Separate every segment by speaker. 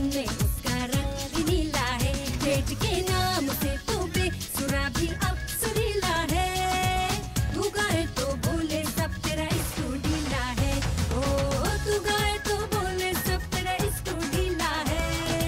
Speaker 1: में उसका रंग भी नीला है। पेट के नाम से तो बेसुरा भी अब सुरीला है। तू गाए तो बोले सब तेरा इसको ढीला है। ओ तू गाए तो बोले सब तेरा इसको ढीला है।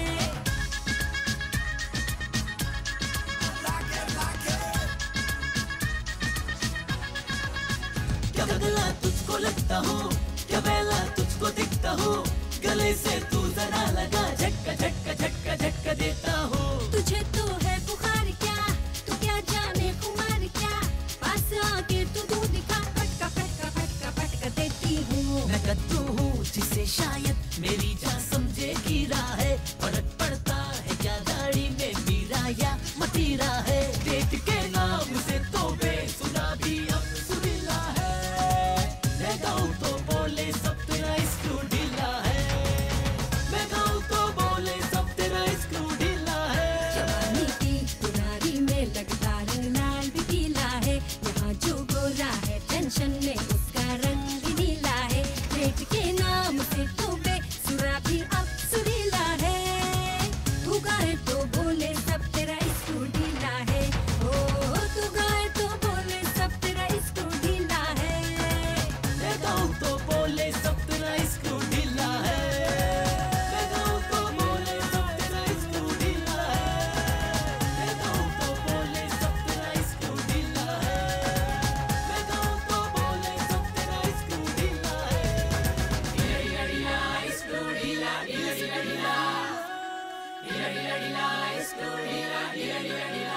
Speaker 2: क्या बदला तुझको लगता हूँ, क्या बेला तुझको दिखता हूँ, गले से तू जरा लगा, झटका झटका झटका झटका देता हूँ।
Speaker 1: तुझे तो है बुखार क्या, तू क्या जाने खुमार क्या, पास आके तू दूध दिखा, फटका फटका फटका फटका देती हूँ।
Speaker 2: मैं कद्दू हूँ जिसे शायद मेरी जान समझे कीड़ा है, फर्क पड़ता है क्या दाढ़ी में मीरा या मतीरा है। पेट के नाम से तो बेसुरा भी अब सुरीला है। मैं गाऊं तो बोले सब तेरा स्क्रू ढीला है। मैं गाऊं तो बोले सब तेरा स्क्रू ढीला है।
Speaker 1: जवानी की बुरारी में लगता रंग लाल भी पीला है। यहाँ जो गोरा है टेंशन में उसका रंग भी नीला है। पेट के नाम से तो बेसुरा भी अब सुरीला है। तू गाए तो बोले सब तेरा इसको ढीला है। ओ तू गाए तो बोले सब तेरा इसको ढीला है।
Speaker 2: मैं गाऊं तो बोले सब तेरा स्क्रू ढीला है। मैं गाऊं तो बोले सब तेरा स्क्रू ढीला है। मैं गाऊं तो बोले सब तेरा स्क्रू ढीला है। मैं गाऊं तो बोले सब तेरा स्क्रू ढीला है। ढीला ढीला स्क्रू ढीला, ढीला ढीला ढीला, ढीला ढीला ढीला स्क्रू ढीला, ढीला ढीला ढीला।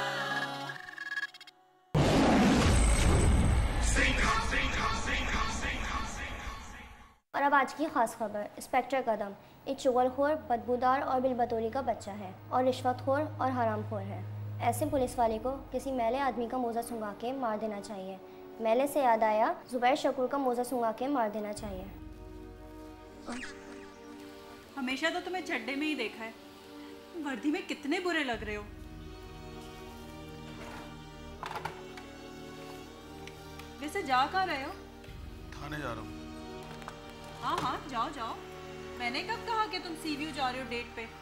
Speaker 3: और अब आज की खास खबर। इंस्पेक्टर कदम एक चुगलखोर, बदबूदार और बिलबतौली का बच्चा है और रिश्वतखोर और हरामखोर है। ऐसे पुलिस वाले को किसी मैले आदमी का मोज़ा सुंघा के मार देना चाहिए। मैले से याद आया, जुबैर शकूर का मोज़ा सुंघा के मार देना चाहिए।
Speaker 4: हमेशा तो तुम्हें चड्डे में ही देखा है, वर्दी में कितने बुरे लग रहे हो। वैसे जा कहाँ रहे हो?
Speaker 5: थाने जा रहा हूँ।
Speaker 4: हाँ हाँ जाओ जाओ, मैंने कब कहा कि तुम सीव्यू जा रहे हो डेट पे?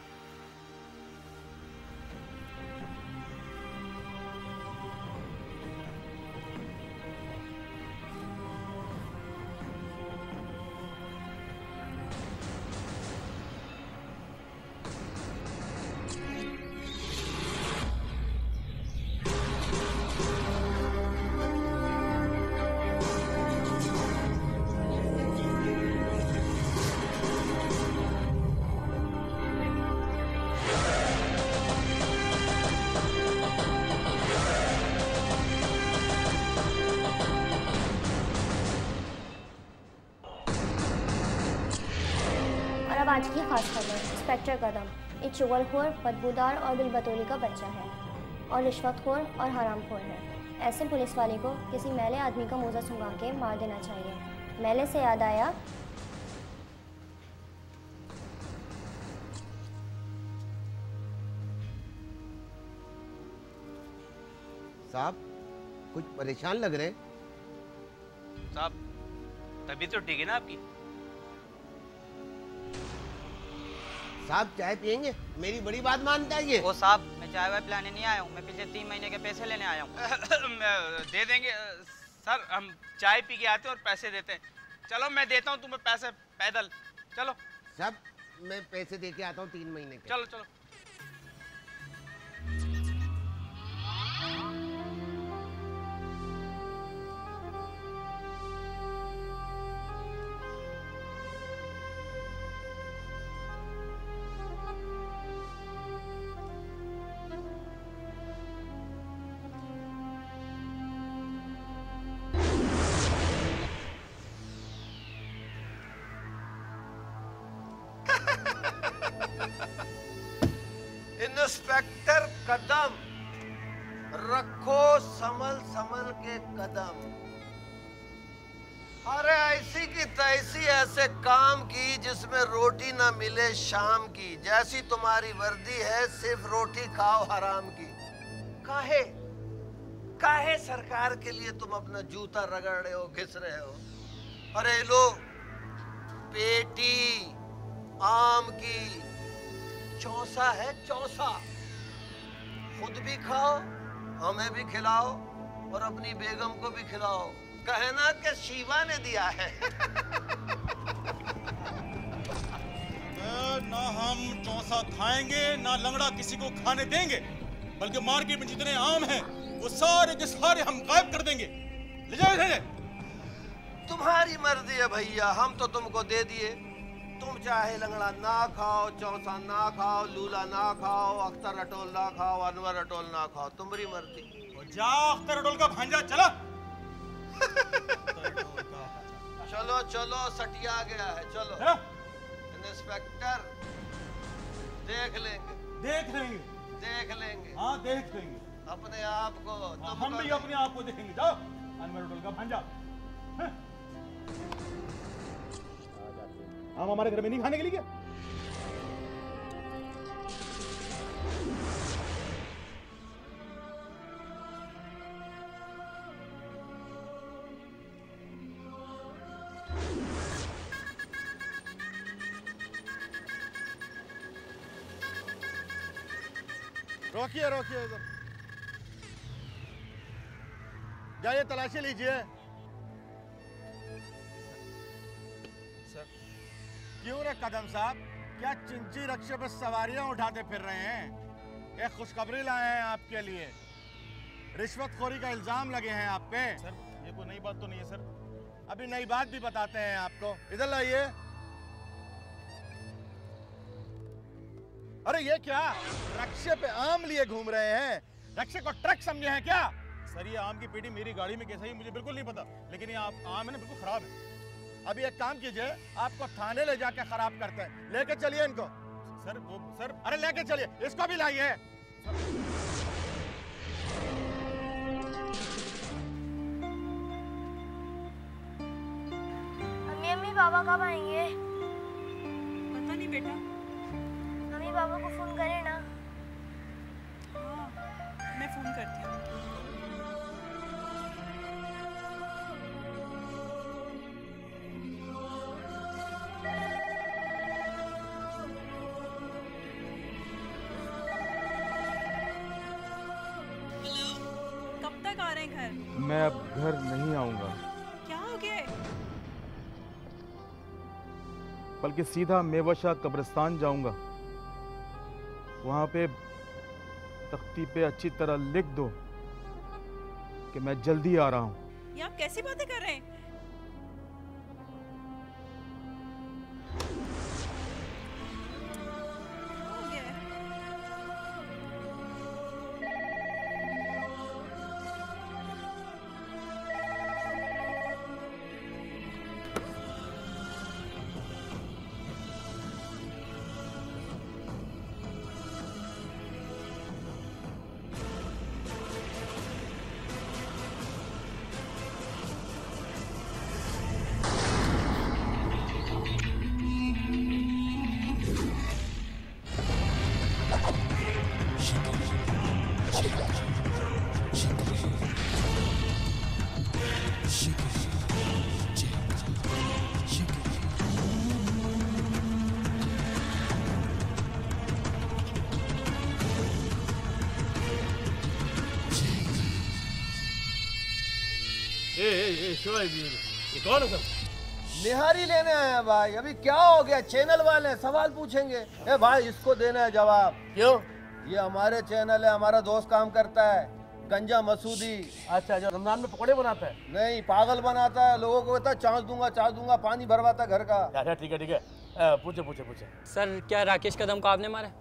Speaker 3: अब आज की खास खबर। इंस्पेक्टर कदम एक चुगलखोर, बदबूदार और बिलबतौली का बच्चा है और रिश्वतखोर और हरामखोर है। ऐसे पुलिस वाले को किसी मैले आदमी का मोज़ा सुंघा के मार देना चाहिए। मैले से याद आया,
Speaker 6: साहब कुछ परेशान लग रहे।
Speaker 7: साहब तबीयत तो ठीक है ना आपकी?
Speaker 6: साहब चाय पियेंगे? मेरी बड़ी बात मानता है ये।
Speaker 8: ओ साहब, मैं चाय वाय पिलाने नहीं आया हूँ, मैं पिछले 3 महीने के पैसे लेने आया हूँ।
Speaker 7: दे देंगे सर, हम चाय पी के आते हैं और पैसे देते हैं। चलो मैं देता हूँ तुम्हें पैसे पैदल, चलो।
Speaker 6: साहब मैं पैसे दे के आता हूँ 3 महीने के।
Speaker 7: चलो चलो।
Speaker 6: इंस्पेक्टर कदम, रखो संभल संभल के कदम। अरे ऐसी की तैसी ऐसे काम की जिसमें रोटी ना मिले शाम की। जैसी तुम्हारी वर्दी है, सिर्फ रोटी खाओ हराम की। काहे काहे सरकार के लिए तुम अपना जूता रगड़ रहे हो, घिस रहे हो? अरे लो पेटी आम की, चौसा है चौसा। खुद भी खाओ, हमें भी खिलाओ और अपनी बेगम को भी खिलाओ। कहना कि शिवा ने दिया है।
Speaker 5: ना हम चौसा खाएंगे ना लंगड़ा किसी को खाने देंगे, बल्कि मार्केट में जितने आम हैं वो सारे के सारे हम गायब कर देंगे। ले जाओ इसे।
Speaker 6: तुम्हारी मर्जी है भैया, हम तो तुमको दे दिए। तुम चाहे लंगड़ा ना खाओ, चौसा ना खाओ, लूला ना खाओ, अख्तर अटोल ना खाओ, अनवर अटोल ना खाओ, तुम्हारी मर्जी।
Speaker 5: जा अख्तर अटोल का भांजा चला।
Speaker 6: चलो चलो, सटिया गया है, चलो। इंस्पेक्टर देख लेंगे,
Speaker 5: देख लेंगे,
Speaker 6: देख लेंगे।
Speaker 5: हाँ देख लेंगे
Speaker 6: अपने आप को।
Speaker 5: हम भी अपने आप को देखेंगे। जाओ अनवर अटोल का भांजा। हम हमारे घर में नहीं खाने के लिए क्या?
Speaker 9: रोकिए रोकिए, इधर जाइए, तलाशी लीजिए।
Speaker 5: सर
Speaker 9: क्यों रे कदम साहब, क्या चिंची रक्षे पर सवारियां उठाते फिर रहे हैं? एक खुशखबरी लाए हैं आपके लिए। रिश्वतखोरी का इल्जाम लगे हैं आप पे।
Speaker 5: सर ये कोई नई बात तो नहीं है सर।
Speaker 9: अभी नई बात भी बताते हैं आपको, इधर लाइए। अरे ये क्या, रक्षे पे आम लिए घूम रहे हैं? रक्षे को ट्रक समझे हैं क्या?
Speaker 5: सर ये आम की पेटी मेरी गाड़ी में कैसा ही मुझे बिल्कुल नहीं पता, लेकिन ये आम है ना बिल्कुल खराब है।
Speaker 9: अभी एक काम कीजिए, आपको थाने ले जाके खराब करते हैं। लेके चलिए इनको।
Speaker 5: सर वो सर,
Speaker 9: अरे लेके चलिए, इसको भी लाइए।
Speaker 3: अम्मी पापा कब आएंगे?
Speaker 4: पता नहीं बेटा।
Speaker 3: मम्मी पापा को फोन करें ना।
Speaker 4: हाँ मैं फोन करती हूँ। कब तक आ रहे हैं घर?
Speaker 5: मैं अब घर नहीं आऊंगा,
Speaker 4: क्या हो गया?
Speaker 5: बल्कि सीधा मेवाशाह कब्रिस्तान जाऊंगा। वहां पे तख्ती पे अच्छी तरह लिख दो कि मैं जल्दी आ रहा हूं।
Speaker 4: ये आप कैसी बातें कर रहे हैं? क्या हो गया है?
Speaker 9: ये कौन है सर?
Speaker 6: निहारी लेने आए हैं भाई। अभी क्या हो गया, चैनल वाले सवाल पूछेंगे। ए भाई इसको देना है जवाब।
Speaker 9: क्यों?
Speaker 6: ये हमारे चैनल है, हमारा दोस्त काम करता है, गंजा मसूदी।
Speaker 9: अच्छा, जो रमजान में पकौड़े बनाता है?
Speaker 6: नहीं, पागल बनाता है, लोगों को कहता है चांस दूंगा, पानी भरवाता घर का।
Speaker 9: अच्छा ठीक है। पूछे पूछे पूछे।
Speaker 10: सर क्या राकेश कदम को आपने मारा?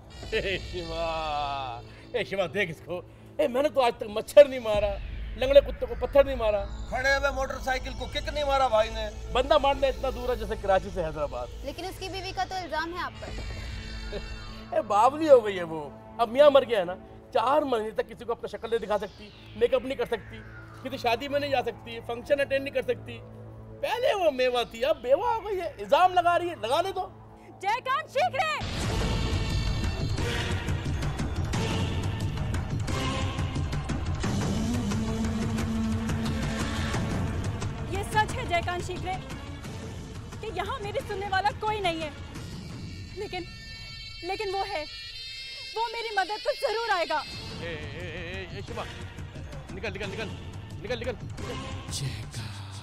Speaker 9: शिवा देख इसको। मैंने तो आज तक मच्छर नहीं मारा, लंगड़े कुत्ते को पत्थर नहीं मारा,
Speaker 6: खड़े हुए मोटरसाइकिल को किक नहीं मारा भाई ने।
Speaker 9: बंदा मारना इतना दूर है जैसे कराची से हैदराबाद।
Speaker 11: लेकिन उसकी बीवी का तो इल्जाम है आप पर।
Speaker 9: बावली हो गई है वो। अब मियाँ मर गया है ना, 4 महीने तक किसी को अपना शक्ल नहीं दिखा सकती, मेकअप नहीं कर सकती, किसी शादी में नहीं जा सकती, फंक्शन अटेंड नहीं कर सकती। पहले वो मेवा थी, अब बेवा हो गई है। इल्जाम लगा रही है, लगाने दो।
Speaker 4: जयकांत शीघ्र। ये सच है जयकांत शीघ्र कि यहाँ मेरी सुनने वाला कोई नहीं है, लेकिन वो है। वो मेरी मदद तो जरूर आएगा।
Speaker 9: शिवा, निकल निकल निकल निकल निकल, निकल।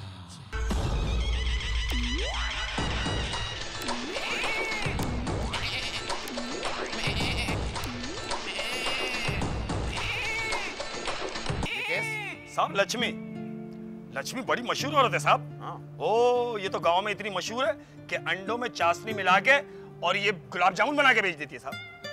Speaker 12: साहब लक्ष्मी बड़ी मशहूर औरत है साहब। ओ ये तो गांव में इतनी मशहूर है कि अंडों में चाशनी मिला के और ये गुलाब जामुन बना के बेच देती है साहब।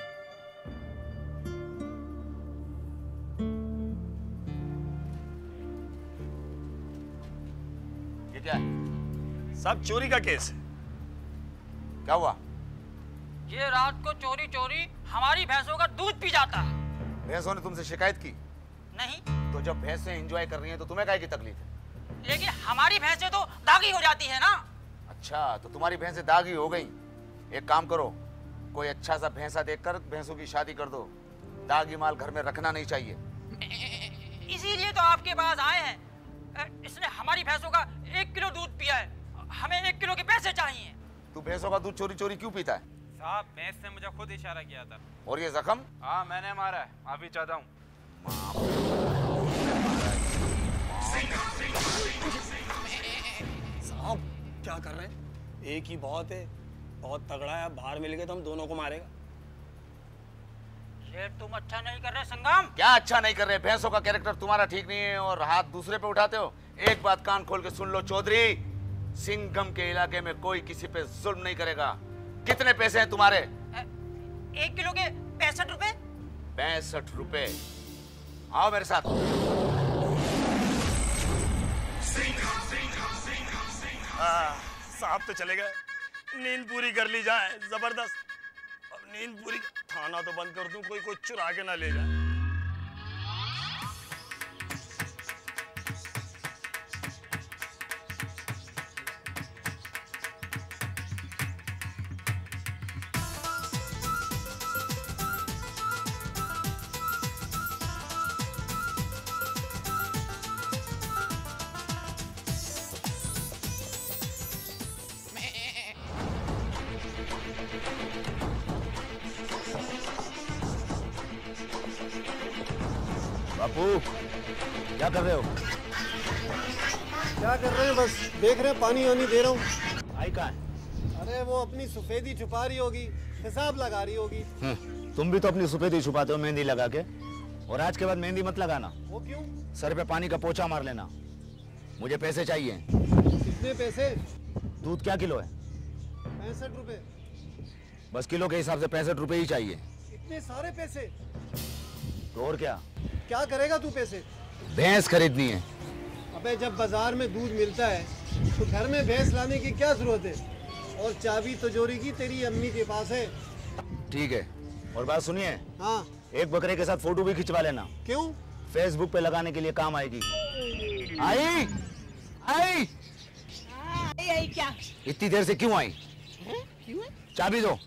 Speaker 13: ये क्या है?
Speaker 12: साहब चोरी का केस है।
Speaker 13: क्या हुआ?
Speaker 8: ये रात को चोरी चोरी हमारी भैंसों का दूध पी जाता है।
Speaker 13: भैंसों ने तुमसे शिकायत की?
Speaker 8: नहीं।
Speaker 13: तो जब भैंसें एंजॉय कर रही हैं तो तुम्हें काहे की तकलीफ है?
Speaker 8: लेकिन हमारी भैंसें तो दागी हो जाती है ना।
Speaker 13: अच्छा, तो तुम्हारी भैंसें दागी हो गई। एक काम करो, कोई अच्छा सा भैंसा देखकर भैंसों की शादी कर दो। दागी माल घर में रखना नहीं चाहिए।
Speaker 8: इसीलिए तो आपके पास आए हैं। इसने हमारी भैंसों का 1 किलो दूध पिया है, हमें 1 किलो के पैसे चाहिए।
Speaker 13: तू भैंसों का दूध चोरी चोरी क्यों पीता है?
Speaker 7: साहब भैंस ने मुझे खुद इशारा किया था।
Speaker 13: और ये जख्म?
Speaker 7: हाँ मैंने मारा है, माफी चाहता हूँ।
Speaker 14: साहब क्या कर रहे हैं? एक ही बहुत है, बहुत तगड़ा है। बाहर मिल गए तो हम दोनों को मारेगा।
Speaker 8: ये तुम अच्छा नहीं कर रहे संगम।
Speaker 13: क्या अच्छा नहीं कर रहे? भैंसों का कैरेक्टर तुम्हारा ठीक नहीं है और हाथ दूसरे पे उठाते हो। एक बात कान खोल के सुन लो चौधरी, सिंघम के इलाके में कोई किसी पे जुल्म नहीं करेगा। कितने पैसे हैं तुम्हारे?
Speaker 8: 1 किलो के 65 रुपए।
Speaker 13: 65 रुपए। आओ मेरे साथ।
Speaker 12: साहब तो चले गए, नींद पूरी कर ली जाए। जबरदस्त। अब नींद पूरी, थाना तो बंद कर दूं, कोई चुरा के ना ले जाए।
Speaker 13: बापू क्या कर रहे हो?
Speaker 14: क्या कर रहे हैं? बस देख रहे हैं, पानी वानी दे रहा हूँ।
Speaker 13: आई कहाँ है?
Speaker 14: अरे वो अपनी सफेदी छुपा रही होगी, हिसाब लगा रही होगी।
Speaker 13: तुम भी तो अपनी सफेदी छुपाते हो मेहंदी लगा के। और आज के बाद मेहंदी मत लगाना।
Speaker 14: वो क्यों?
Speaker 13: सर पे पानी का पोछा मार लेना। मुझे पैसे चाहिए।
Speaker 14: कितने पैसे?
Speaker 13: दूध क्या किलो है?
Speaker 14: 65 रुपए।
Speaker 13: बस किलो के हिसाब से 65 रुपए ही चाहिए।
Speaker 14: इतने सारे पैसे?
Speaker 13: तो और क्या?
Speaker 14: क्या करेगा तू पैसे?
Speaker 13: भैंस खरीदनी है।
Speaker 14: अबे जब बाजार में दूध मिलता है तो घर में भैंस लाने की क्या जरूरत है? और चाबी तिजोरी की तेरी अम्मी के पास है।
Speaker 13: ठीक है, और बात सुनिए।
Speaker 14: हाँ।
Speaker 13: एक बकरे के साथ फोटो भी खिंचवा लेना।
Speaker 14: क्यों?
Speaker 13: फेसबुक पे लगाने के लिए काम आएगी। आई आई
Speaker 15: आई क्या?
Speaker 13: इतनी देर से क्यों आई?
Speaker 15: क्यों?
Speaker 13: चाबी दो।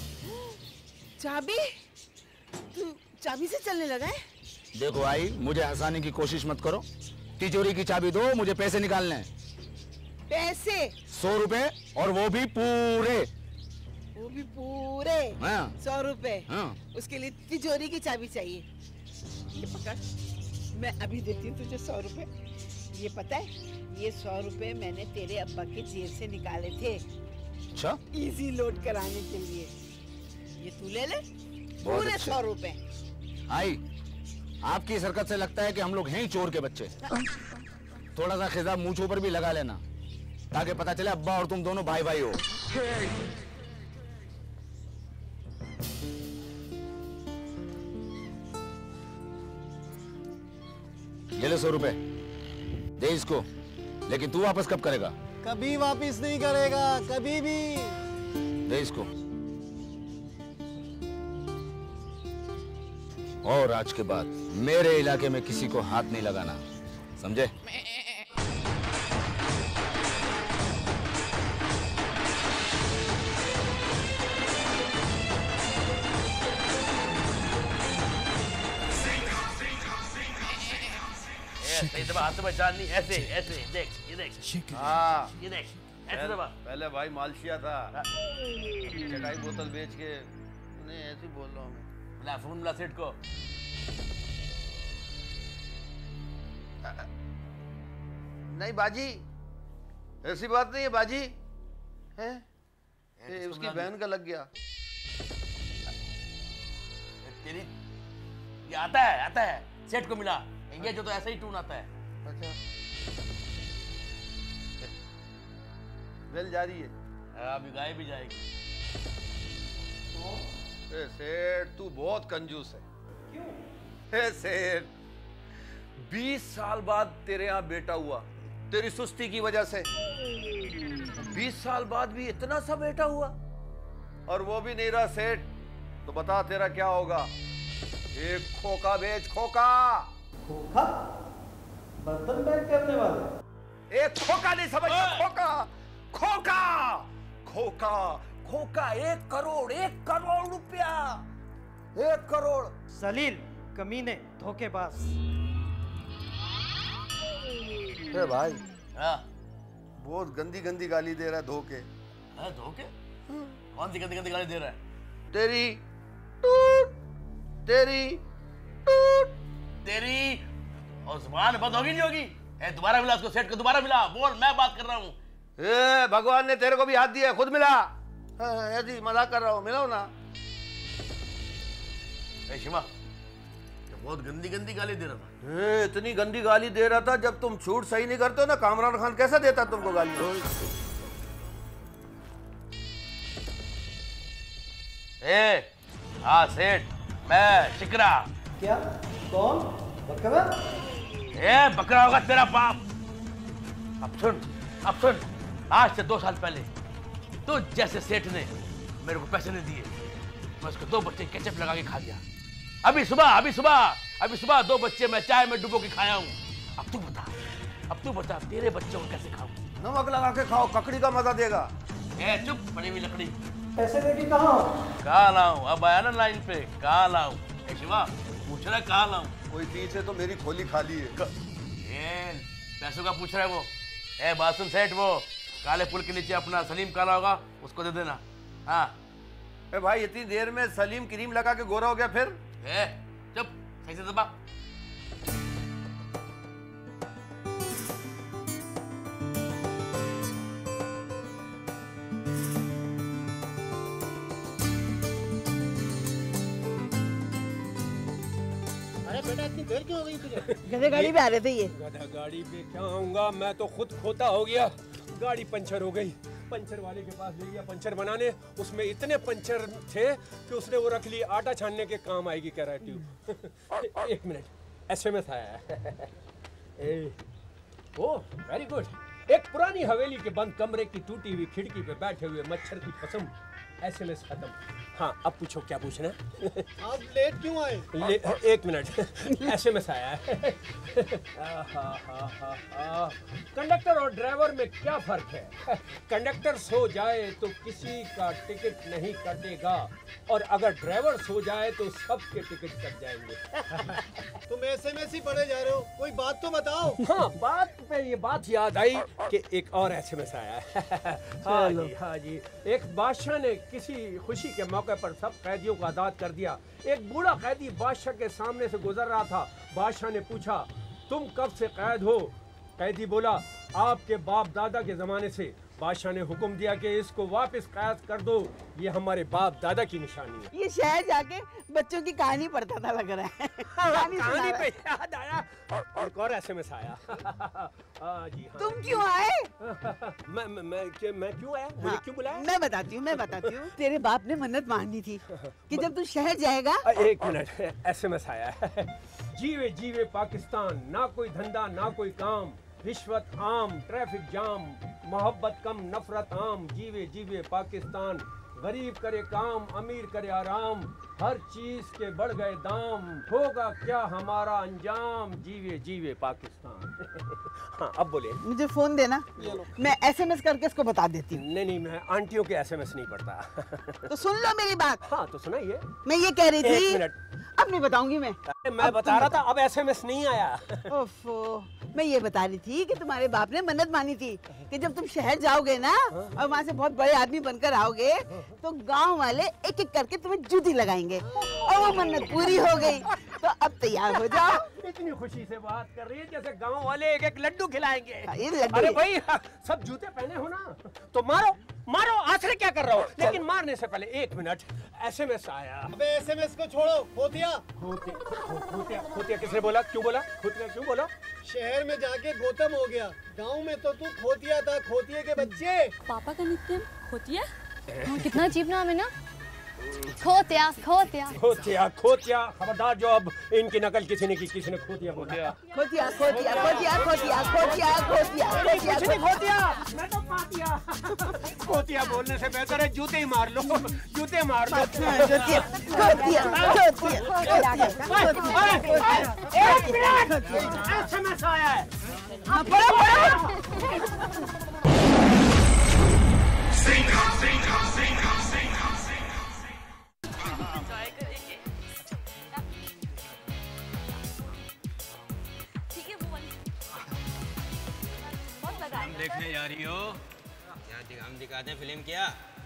Speaker 15: चाबी? तू चाबी से चलने लगा है?
Speaker 13: देखो आई, मुझे हंसाने की कोशिश मत करो। तिजोरी की चाबी दो, मुझे पैसे निकालने हैं।
Speaker 15: पैसे?
Speaker 13: 100 रुपए, और वो भी पूरे।
Speaker 15: वो भी पूरे?
Speaker 13: हाँ।
Speaker 15: 100 रुपए?
Speaker 13: हाँ।
Speaker 15: उसके लिए तिजोरी की चाबी चाहिए। ये पकड़, मैं अभी देती हूँ तुझे 100 रुपए। ये पता है, ये 100 रुपए मैंने तेरे अब्बा के जेब से निकाले थे।
Speaker 13: अच्छा?
Speaker 15: इजी लोड कराने के लिए। ये तू ले ले, पूरे 100 रुपए।
Speaker 13: आई, आपकी इस हरकत से लगता है कि हम लोग हैं ही चोर के बच्चे। थोड़ा सा खिजाब मूंछों पर भी लगा लेना, ताकि पता चले अब्बा और तुम दोनों भाई भाई हो। ये ले 100 रुपए, दे इसको। लेकिन तू वापस कब करेगा?
Speaker 14: कभी वापस नहीं करेगा, कभी भी।
Speaker 13: दे इसको। और आज के बाद मेरे इलाके में किसी को हाथ नहीं लगाना, समझे?
Speaker 9: ऐसे दबा, हाथ में जान नहीं, ऐसे ऐसे देख, ये देख।
Speaker 6: हाँ,
Speaker 9: ये देख, ऐसे दबा।
Speaker 6: पहले भाई मालशिया था, चटाई बोतल बेच के उन्हें ऐसे बोल रहा हूँ मैं।
Speaker 9: मिला फोन, मिला सेठ को।
Speaker 6: नहीं बाजी, ऐसी बात नहीं है बाजी। है उसकी बहन का लग गया।
Speaker 9: तेरी ये आता है सेठ को मिला। इंगेज हो तो ऐसा ही टून आता है।
Speaker 6: अच्छा बेल जा रही है।
Speaker 9: अभी गाय भी जाएगी।
Speaker 6: सेठ तू बहुत कंजूस है। क्यों? सेठ 20 साल बाद तेरे यहाँ बेटा हुआ तेरी सुस्ती की वजह से। 20 साल बाद भी इतना सा बेटा हुआ और वो भी नहीं रहा सेठ, तो बता तेरा क्या होगा? एक खोखा बेच, खोखा।
Speaker 14: खोखा? बर्तन पैक करने वाले?
Speaker 6: एक खोखा नहीं समझ, खोखा खोखा खोखा खोखा। 1 करोड़, 1 करोड़ रुपया, 1 करोड़।
Speaker 16: सलील, कमीने, धोखेबाज।
Speaker 6: भाई बहुत गंदी गंदी गाली दे रहा है। धोखे?
Speaker 9: धोखे? कौन सी गंदी गंदी गाली दे रहा है?
Speaker 6: तेरी टूट, तेरी टूट,
Speaker 9: तेरी। और जुबान बंद होगी नहीं होगी? दोबारा मिला उसको, सेठ को दोबारा मिला। बोल, मैं बात कर रहा हूँ।
Speaker 6: भगवान ने तेरे को भी हाथ दिया, खुद मिला। ऐसी मजाक कर रहा हूँ, मिलाओ ना।
Speaker 9: शिवा बहुत गंदी गंदी गाली दे रहा था।
Speaker 6: इतनी गंदी गाली दे रहा था, जब तुम शूट सही नहीं करते हो ना, कामरान खान कैसे देता तुमको गाली?
Speaker 9: हाँ सेठ, मैं शिकरा।
Speaker 14: क्या? कौन? बकरा?
Speaker 9: बकरा होगा तेरा बाप। अब सुन, आज से 2 साल पहले तो जैसे सेठ ने मेरे को पैसे नहीं दिए, मैं उसको 2 बच्चे केचप लगा के खा गया। अभी सुबह 2 बच्चे मैं चाय में डुबो के खाया हूँ। अब तू बता तेरे बच्चों को कैसे खाऊं?
Speaker 6: नमक लगा के खाओ, ककड़ी का मजा देगा।
Speaker 9: चुप, पड़ी हुई लकड़ी।
Speaker 14: पैसे लेके कहाँ
Speaker 9: लाऊं? अब आया ना लाइन पे, कहाँ लाऊं? शिवा पूछ रहा है कहाँ लाऊं?
Speaker 6: कोई पीछे तो मेरी खोली खाली है।
Speaker 9: पैसों का पूछ रहा है वो। बात सुन सेठ, वो काले पुल के नीचे अपना सलीम काला होगा, उसको दे देना। हाँ
Speaker 6: भाई, इतनी देर में सलीम क्रीम लगा के गोरा हो गया फिर?
Speaker 9: चुप, सही से दबा।
Speaker 14: अरे बेटा, इतनी देर क्यों हो गई तुझे?
Speaker 15: गधे गाड़ी पे आ रहे थे ये।
Speaker 17: गधा गाड़ी पे क्या आऊंगा, मैं तो खुद खोता हो गया। गाड़ी पंचर हो गई, पंचर वाले के पास ले गया पंचर बनाने। उसमें इतने पंचर थे कि उसने वो रख ली, आटा छानने के काम आएगी कह रहा है ट्यूब। 1 मिनट, SMS आया है। Oh very good. एक पुरानी हवेली के बंद कमरे की टूटी हुई खिड़की पे बैठे हुए मच्छर की कसम। SMS खत्म। हाँ, अब पूछो क्या पूछना है?
Speaker 14: आप लेट क्यों आए?
Speaker 17: 1 मिनट, SMS आया है। कंडक्टर और ड्राइवर में क्या फर्क है? कंडक्टर सो जाए तो किसी का टिकट नहीं कटेगा, और अगर ड्राइवर सो जाए तो सबके टिकट कट जाएंगे।
Speaker 14: तुम SMS ही पढ़े जा रहे हो, कोई बात तो बताओ।
Speaker 17: हाँ, बात पे ये बात याद आई कि एक और SMS आया है। हाँ जी, एक बादशाह ने किसी खुशी के मौके पर सब कैदियों को आज़ाद कर दिया। एक बूढ़ा कैदी बादशाह के सामने से गुजर रहा था। बादशाह ने पूछा, तुम कब से कैद हो? कैदी बोला, आपके बाप दादा के ज़माने से। बादशाह ने हुक्म दिया कि इसको वापस कैद कर दो, ये हमारे बाप दादा की निशानी है।
Speaker 15: ये शहर जाके बच्चों की कहानी पढ़ता था लग रहा है।
Speaker 17: कहानी पे याद आया, एक और SMS आया। जी हाँ।
Speaker 15: तुम क्यों आए?
Speaker 17: मैं क्यों आया? मुझे क्यों बुलाया?
Speaker 15: मैं बताती हूँ। तेरे बाप ने मन्नत मांगी थी कि जब तू शहर जाएगा।
Speaker 17: 1 मिनट, SMS आया है। जीवे जीवे पाकिस्तान, ना कोई धंधा ना कोई काम, रिश्वत आम, ट्रैफिक जाम, मोहब्बत कम, नफरत आम। जीवे जीवे पाकिस्तान, गरीब करे काम, अमीर करे आराम, हर चीज के बढ़ गए दाम, होगा क्या हमारा अंजाम। जीवे जीवे पाकिस्तान। हाँ, अब बोले।
Speaker 15: मुझे फोन देना, मैं SMS करके इसको बता देती हूँ।
Speaker 17: नहीं, मैं आंटियों के SMS नहीं पढ़ता।
Speaker 15: तो सुन लो मेरी बात।
Speaker 17: हाँ, तो सुनाइए।
Speaker 15: मैं ये कह रही थी।
Speaker 17: 1 मिनट।
Speaker 15: अब नहीं बताऊंगी मैं।
Speaker 17: मैं बता रहा था, अब एसएमएस नहीं आया।
Speaker 15: ओफो, मैं ये बता रही थी कि तुम्हारे बाप ने मन्नत मानी थी कि जब तुम शहर जाओगे ना और वहाँ से बहुत बड़े आदमी बनकर आओगे तो गांव वाले एक एक करके तुम्हें जूती लगाएंगे और वो मन्नत पूरी हो गई। तो अब तैयार हो जाओ।
Speaker 17: इतनी खुशी से बात कर रही है जैसे गांव वाले एक एक लड्डू खिलाएंगे।
Speaker 15: ये लड्डू
Speaker 17: अरे
Speaker 15: है।
Speaker 17: भाई सब जूते पहने हो ना, तो मारो मारो। आश्रय क्या कर रहा हो? लेकिन मारने से पहले 1 मिनट, एसएमएस आया।
Speaker 14: अबे एसएमएस को छोड़ो, खोतिया।
Speaker 17: खोतिया किसने बोला? क्यों बोला? खोतिया क्यों बोला?
Speaker 14: शहर में जाके गौतम हो गया, गांव में तो तू खोतिया था, खोतिये के बच्चे।
Speaker 18: पापा का निकनेम खोतिया?
Speaker 3: कितना अजीब नाम है ना, खोतिया खोतिया
Speaker 17: खोतिया खोतिया। खबरदार जो अब इनकी नकल किसी ने की, किसी ने खोतिया बोला।
Speaker 15: खोतिया खोतिया खोतिया खोतिया खोतिया खोतिया
Speaker 17: कुछ नहीं खोतिया, मैं तो पातिया। खोतिया बोलने से बेहतर है जूते ही मार लो, जूते मार लो।
Speaker 15: खोतिया खोतिया
Speaker 17: एक मिनट, एसएमएस आया है।
Speaker 15: हाँ, पढ़ो।
Speaker 10: देखने जा रही हो? क्या हम दिखाते हैं फिल्म क्या?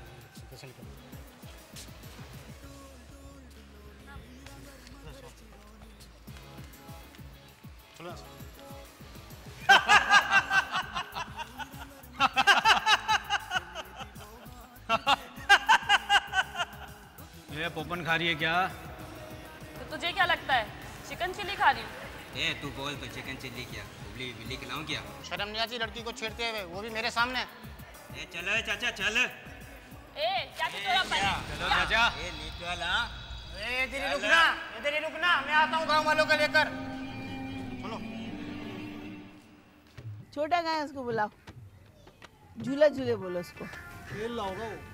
Speaker 10: ये पोपन खा रही है क्या?
Speaker 18: तो तुझे क्या लगता है चिकन चिल्ली खा रही हूँ?
Speaker 10: ए तू बोल तो चिकन चिल्ली क्या? उबली बिल्ली खिलाऊं क्या?
Speaker 19: शर्म नहीं आती लड़की को छेड़ते हुए, वो भी मेरे सामने।
Speaker 10: ए चलो चाचा चल।
Speaker 18: ए क्या
Speaker 10: चलो चाचा। ए निकल। हाँ
Speaker 19: इधर ही रुकना, इधर ही रुकना, मैं आता हूँ गाँव वालों को लेकर। चलो।
Speaker 15: छोटा गाय उसको बुलाओ, झूला झूले बोलो उसको।
Speaker 14: खेल लाओगा वो।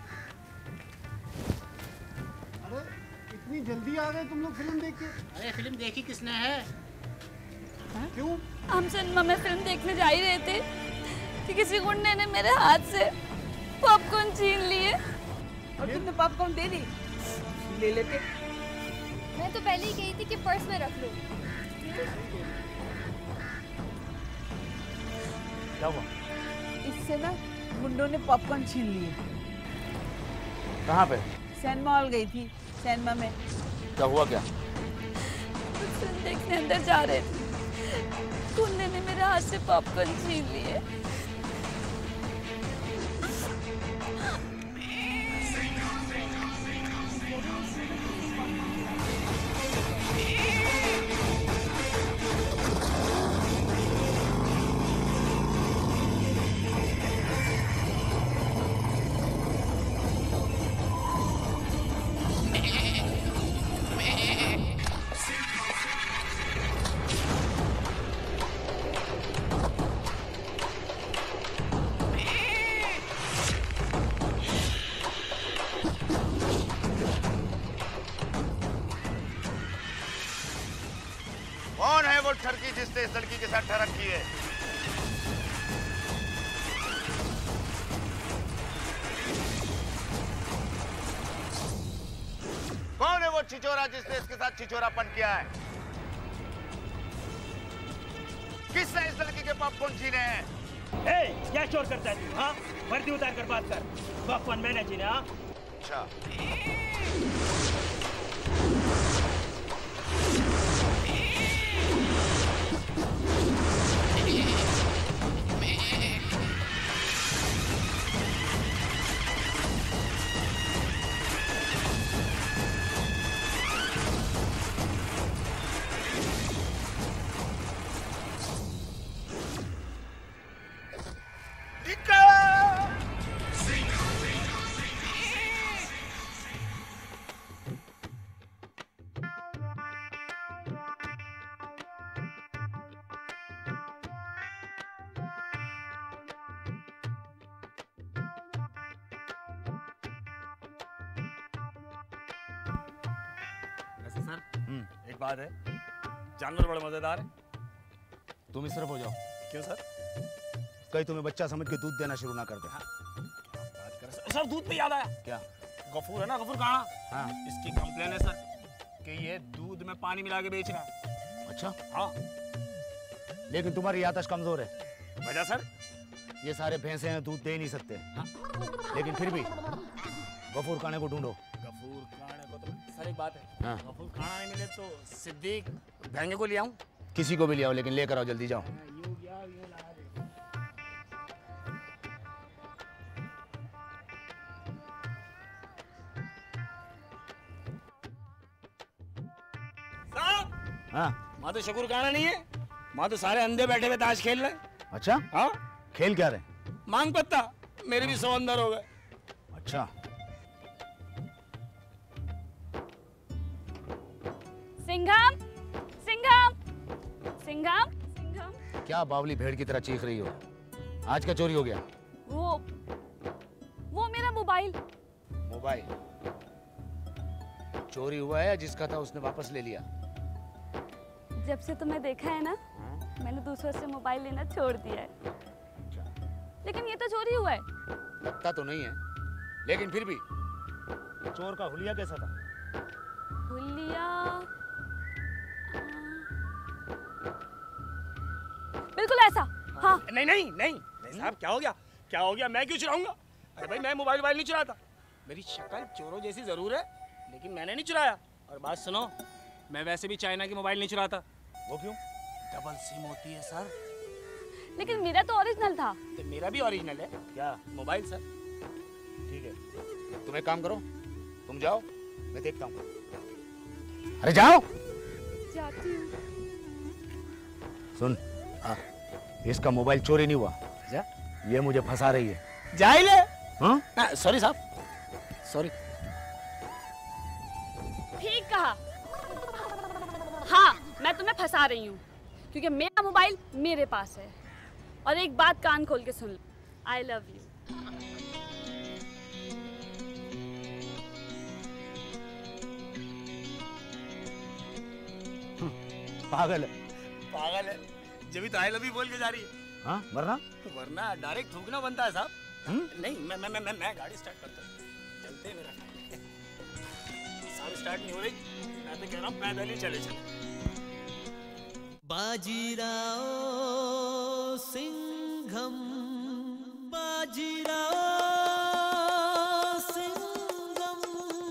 Speaker 14: अरे इतनी जल्दी आ गए तुम लोग फिल्म देख के?
Speaker 19: अरे फिल्म देखी किसने है?
Speaker 14: क्यों?
Speaker 18: हम सिनेमा में फिल्म देखने जा ही रहे थे कि किसी गुंडे ने मेरे हाथ से पॉपकॉर्न छीन लिए।
Speaker 15: और तुमने पॉपकॉर्न दे दी? ले लेते।
Speaker 3: मैं तो पहले ही कही थी कि पर्स में रख लो।
Speaker 9: क्या हुआ?
Speaker 15: इससे ना गुंडों ने पॉपकॉर्न छीन लिए।
Speaker 13: कहाँ पे?
Speaker 15: सिनेमा हॉल गई थी, सिनेमा में।
Speaker 13: क्या हुआ क्या?
Speaker 18: फिल्म देखने अंदर जा रहे थे, गुंडे ने मेरे हाथ से पॉपकॉर्न छीन लिए।
Speaker 13: कौन है वो ठरकी जिसने इस लड़की के साथ ठरक की है? कौन है वो छिचोरा जिसने इसके साथ छिचोरापन किया है? किसने इस लड़की के पॉपकॉर्न छीने हैं?
Speaker 9: क्या चोर करता है तू? हाँ, वर्दी उतार कर बात कर। पॉपकॉर्न मैंने छीने। हाँ
Speaker 13: अच्छा,
Speaker 12: एक बात है, जानवर बड़े मजेदार है।
Speaker 20: तुम इस तरफ हो जाओ।
Speaker 12: क्यों सर?
Speaker 20: कहीं तुम्हें बच्चा समझ के दूध देना शुरू ना कर दे।
Speaker 12: सर दूध पे याद आया।
Speaker 20: क्या?
Speaker 12: गफूर है ना, गफूर कहाँ?
Speaker 20: हाँ।
Speaker 12: इसकी कंप्लेन है सर, कि ये दूध में पानी मिला के बेच रहा है।
Speaker 20: अच्छा
Speaker 12: हाँ।
Speaker 20: लेकिन तुम्हारी आतश कमजोर है।
Speaker 12: वजह सर?
Speaker 20: ये सारे भैंसे हैं, दूध दे ही नहीं सकते।
Speaker 12: हाँ।
Speaker 20: लेकिन फिर भी गफूर खाने को ढूंढो।
Speaker 12: गफूर खाने को तो सर एक बात है।
Speaker 20: हाँ।
Speaker 12: गफूर खाना नहीं मिले तो सिद्दीक भैंगे को ले आऊं?
Speaker 20: किसी को भी ले आओ, लेकिन लेकर आओ, जल्दी जाओ। हाँ।
Speaker 12: माँ तो शुक्र खाना नहीं है, माँ तो सारे अंधे बैठे हुए ताश खेल रहे।
Speaker 20: अच्छा
Speaker 12: हाँ।
Speaker 20: खेल क्या रहे?
Speaker 12: मांग पत्ता। मेरे भी 100 अंदर हो गए।
Speaker 20: अच्छा।
Speaker 18: सिंघम, सिंघम, सिंघम, सिंघम।
Speaker 20: क्या बावली भेड़ की तरह चीख रही हो? आज क्या चोरी हो गया?
Speaker 18: वो मेरा मोबाइल।
Speaker 20: मोबाइल चोरी हुआ है या जिसका था उसने वापस ले लिया?
Speaker 18: जब से तुम्हें देखा है ना, मैंने दूसरों से मोबाइल लेना छोड़ दिया है। लेकिन ये तो चोरी हुआ है।
Speaker 20: लगता तो नहीं है, लेकिन फिर भी चोर का हुलिया कैसा था?
Speaker 18: हुलिया बिल्कुल ऐसा। हाँ।
Speaker 12: नहीं नहीं नहीं नहीं साहब, क्या हो गया? क्या हो गया? मैं क्यों चुराऊंगा? अरे भाई मैं मोबाइल नहीं चुराता। मेरी शक्ल चोरों जैसी जरूर है, लेकिन मैंने नहीं चुराया। और बात सुनो, मैं वैसे भी चाइना की मोबाइल नहीं चुराता।
Speaker 20: वो क्यों?
Speaker 12: डबल सिम होती है सर।
Speaker 18: लेकिन मेरा तो ओरिजिनल था।
Speaker 12: तो मेरा भी ओरिजिनल है।
Speaker 20: क्या?
Speaker 12: Mobile sir.
Speaker 20: ठीक है, तुम एक काम करो, तुम जाओ, मैं देखता हूँ। अरे जाओ।
Speaker 18: जाती हूँ।
Speaker 20: सुन, इसका मोबाइल चोरी नहीं हुआ, ये मुझे फंसा रही है।
Speaker 12: जाए ले।
Speaker 20: हाँ?
Speaker 12: सॉरी साहब, सॉरी।
Speaker 18: ठीक कहा। हाँ, मैं तुम्हें फंसा रही हूँ क्योंकि मेरा मोबाइल मेरे पास है। और एक बात कान खोल के सुन, आई लव यू।
Speaker 20: पागल है।
Speaker 12: पागल है, जब भी तो आई लव यू बोल के जा रही है।
Speaker 20: हाँ, वरना?
Speaker 12: वरना डायरेक्ट थूकना बनता है साहब। नहीं, मैं गाड़ी स्टार्ट करता हूँ। चलते हैं मेरा। साहब स्टार्ट नहीं हो रही, मैं तो कह रहा हूँ पैदल ही चले चले।
Speaker 2: बाजीराव सिंघम, बाजीराव सिंघम।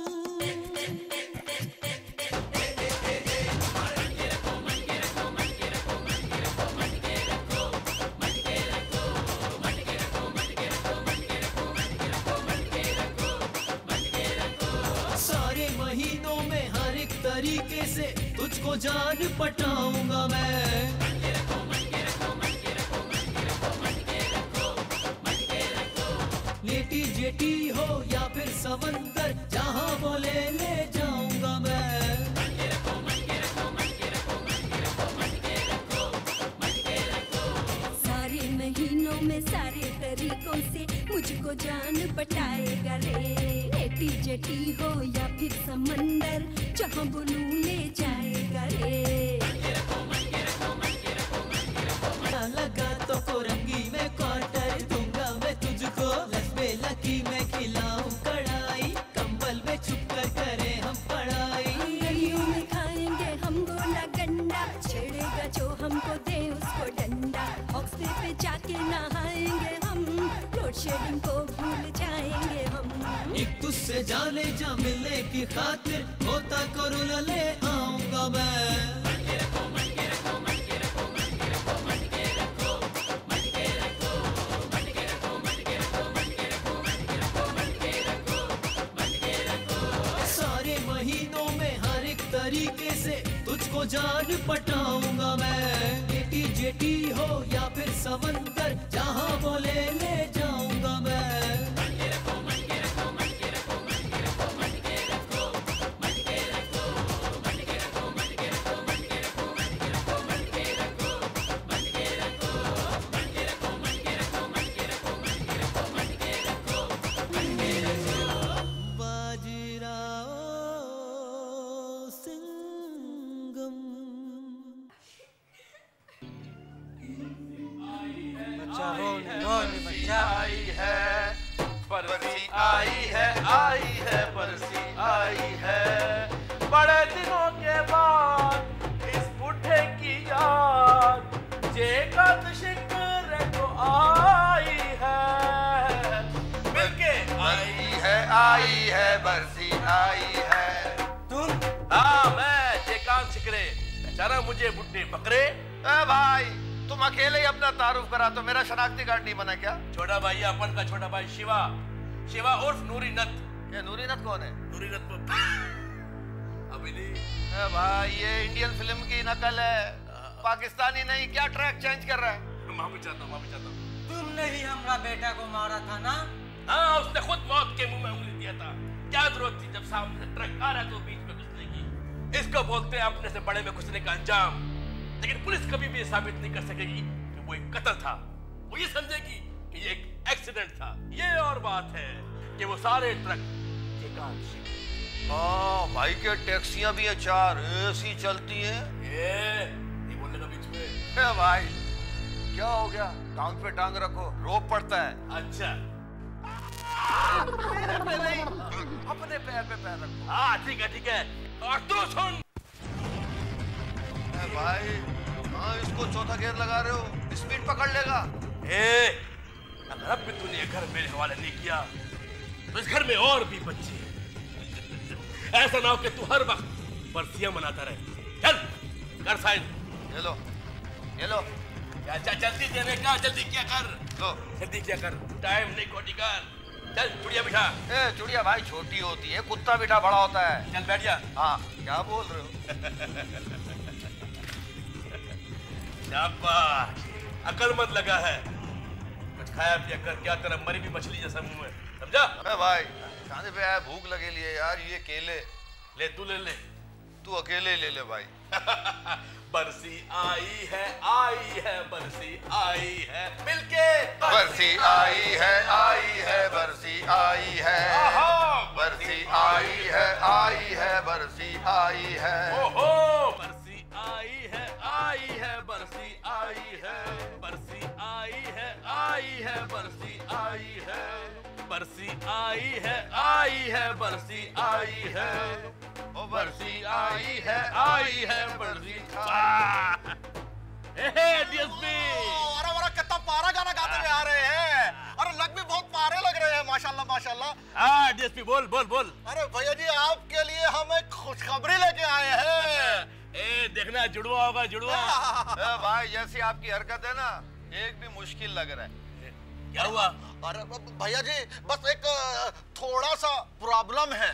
Speaker 2: सारे महीनों में हर एक तरीके से तुझको जान पटाऊंगा मैं। लेटी जेटी हो या फिर समंदर, जहां बोले ले जाऊंगा मैं।
Speaker 1: सारे महीनों में सारे तरीकों से मुझको जान पटाएगा रे। लेटी जेटी हो या फिर समंदर, जहां बोलूं ले जाएगा रे।
Speaker 2: लगा तो कोरंगी में क्वार्टर दूंगा मैं तुझको। लसबेला की मैं खिलाऊं कढ़ाई, कंबल में छुप कर करे हम पढ़ाई।
Speaker 1: गलियों में खाएंगे हम गोला गंडा, छेड़ेगा जो हमको दे उसको डंडा। ऑक्सफे पे जाके नहाएंगे हम, लोड शेडिंग को भूल जाएंगे हम।
Speaker 2: एक तुझसे जाने जा मिलने की खातिर, होता करोला ले आऊंगा मैं। सारे महीनों में हर एक तरीके से तुझको जान पटाऊंगा मैं। लेटी जेटी हो या फिर समंदर, जहां बोले ले जाऊंगा मैं।
Speaker 6: आई है बरसी, आई है बरसी, आई है। बड़े दिनों
Speaker 9: बेचारा मुझे बुड्ढे बकरे।
Speaker 6: भाई तुम अकेले ही अपना तारुफ करा तो मेरा शनाख्ती कार्ड नहीं बना क्या?
Speaker 9: छोटा भाई अपन का छोटा भाई शिवा, शिवा उर्फ नूरी नत।
Speaker 6: ये नूरी नत कौन है?
Speaker 9: नूरी नत अभी नहीं।
Speaker 6: भाई ये इंडियन फिल्म की नकल है, पाकिस्तानी नहीं। क्या ट्रैक चेंज कर रहा है?
Speaker 9: माफी चाहता हूँ।
Speaker 19: तुमने ही हमारा बेटा को मारा था ना?
Speaker 9: हाँ, उसने खुद मौत के मुंह में उंगली दिया था। क्या जरूरत थी जब सामने से ट्रक आ रहा तो बीच में घुसने की? इसको बोलते हैं अपने से बड़े में घुसने का अंजाम। लेकिन पुलिस कभी भी ये साबित नहीं कर सकेगी कि वो एक कत्ल था। वो ये समझेगी कि ये एक एक्सीडेंट था। ये और बात है कि वो सारे ट्रक एकांश।
Speaker 6: भाई के टैक्सियां भी है 4 ऐसी चलती हैं।
Speaker 9: ये नहीं बोलने का बीच में।
Speaker 6: भाई क्या हो गया? टांग पे टांग रखो, रोप पड़ता है।
Speaker 9: अच्छा
Speaker 6: पैर पे नहीं, अपने पैर पे पैर रखो।
Speaker 9: हाँ ठीक है। और तू सुन
Speaker 6: भाई, हाँ इसको चौथा गियर लगा रहे हो, स्पीड पकड़ लेगा।
Speaker 9: अगर अब भी तूने घर मेरे हवाले नहीं किया तो इस घर में और भी बच्चे हैं। ऐसा ना हो कि तू हर वक्त बरसियां मनाता रहे। चल कर साइन।
Speaker 6: ये लो।
Speaker 9: जल्दी देने का, जल्दी क्या कर लो, जल्दी क्या कर, टाइम नहीं खोटी कर। चल चुड़िया बिठा।
Speaker 6: चुड़िया भाई छोटी होती है, कुत्ता बिठा बड़ा होता है।
Speaker 9: चल बैठ जा।
Speaker 6: हाँ क्या बोल रहे हो?
Speaker 9: शाबाश, अकलमंद लगा है। कुछ खाया पिया कर, क्या तेरा मरी भी मछली जैसा मुंह है, समझा?
Speaker 6: भाई खाने पे आया, भूख लगे लिए यार। ये केले
Speaker 9: ले, तू ले ले।
Speaker 6: तू अकेले ले ले भाई।
Speaker 9: बरसी आई है बरसी आई है, मिलके
Speaker 6: बरसी आई है बरसी आई है, बरसी आई है बरसी आई है।
Speaker 9: ओहो, बरसी आई है बरसी आई है, बरसी आई है बरसी आई है, बरसी आई है बरसी आई है, ओ बरसी आई है बरसी। डीएसपी,
Speaker 6: अरे कितना पारा गाना गाते हुए आ रहे हैं। अरे लग भी बहुत पारे लग रहे हैं, माशाल्लाह माशाल्लाह।
Speaker 9: हाँ डीएसपी, बोल।
Speaker 6: अरे भैया जी, आपके लिए हम एक खुशखबरी लेके आए हैं।
Speaker 9: देखना जुड़वा होगा, जुड़वा।
Speaker 6: भाई जैसी आपकी हरकत है ना, एक भी मुश्किल लग रहा है।
Speaker 9: क्या हुआ?
Speaker 6: अरे भैया जी, बस एक थोड़ा सा प्रॉब्लम है।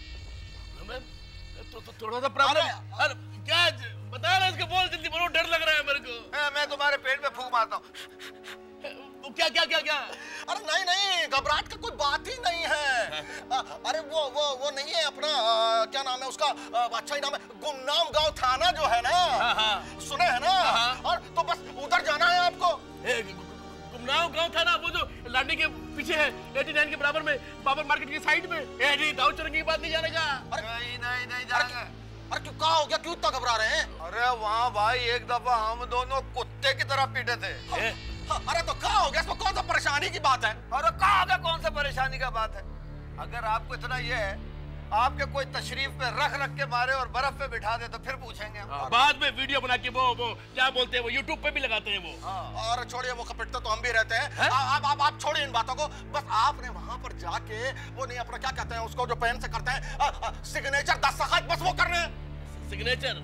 Speaker 9: तो थोड़ा सा प्रॉब्लम? अरे क्या बता रहा है? इसको बोल, जल्दी बोलो, डर लग रहा है मेरे को।
Speaker 6: मैं तुम्हारे पेट में फूंक मारता हूँ।
Speaker 9: क्या?
Speaker 6: अरे नहीं, घबराहट का कोई बात ही नहीं है। अरे वो नहीं है अपना, क्या नाम है उसका? अच्छा ही नाम है, गुमनाम गांव थाना जो है ना। सुने है ना? और तो बस उधर जाना है आपको।
Speaker 9: गुमनाम गांव थाना, वो जो लाडली के पीछे है, 89 के बराबर में, बाबर मार्केट की साइड में। दाऊ चौरंगी की बात नहीं जाने का।
Speaker 6: नहीं जाएगा। अरे क्यों, क्या हो गया? क्यों इतना घबरा रहे हैं? अरे वहाँ भाई एक दफा हम दोनों कुत्ते की तरह पीटे थे। अरे तो क्या हो गया? इसमें कौन सा परेशानी की बात है? अरे क्या हो गया? कौन सा परेशानी का बात है? अगर आपको इतना ये है, आपके कोई तशरीफ पे रख के मारे और बर्फ पे बिठा दे तो फिर पूछेंगे हम।
Speaker 9: बाद में वीडियो बना के वो क्या बोलते हैं, वो यूट्यूब पे भी लगाते हैं वो।
Speaker 6: और छोड़िए, वो कपिटते तो हम भी रहते हैं। आप छोड़िए इन बातों को। बस आपने वहां पर जाके वो नहीं अपना क्या कहते हैं उसको, जो पेन से करते हैं, सिग्नेचर, दस्तखत, बस वो करने हैं।
Speaker 9: सिग्नेचर?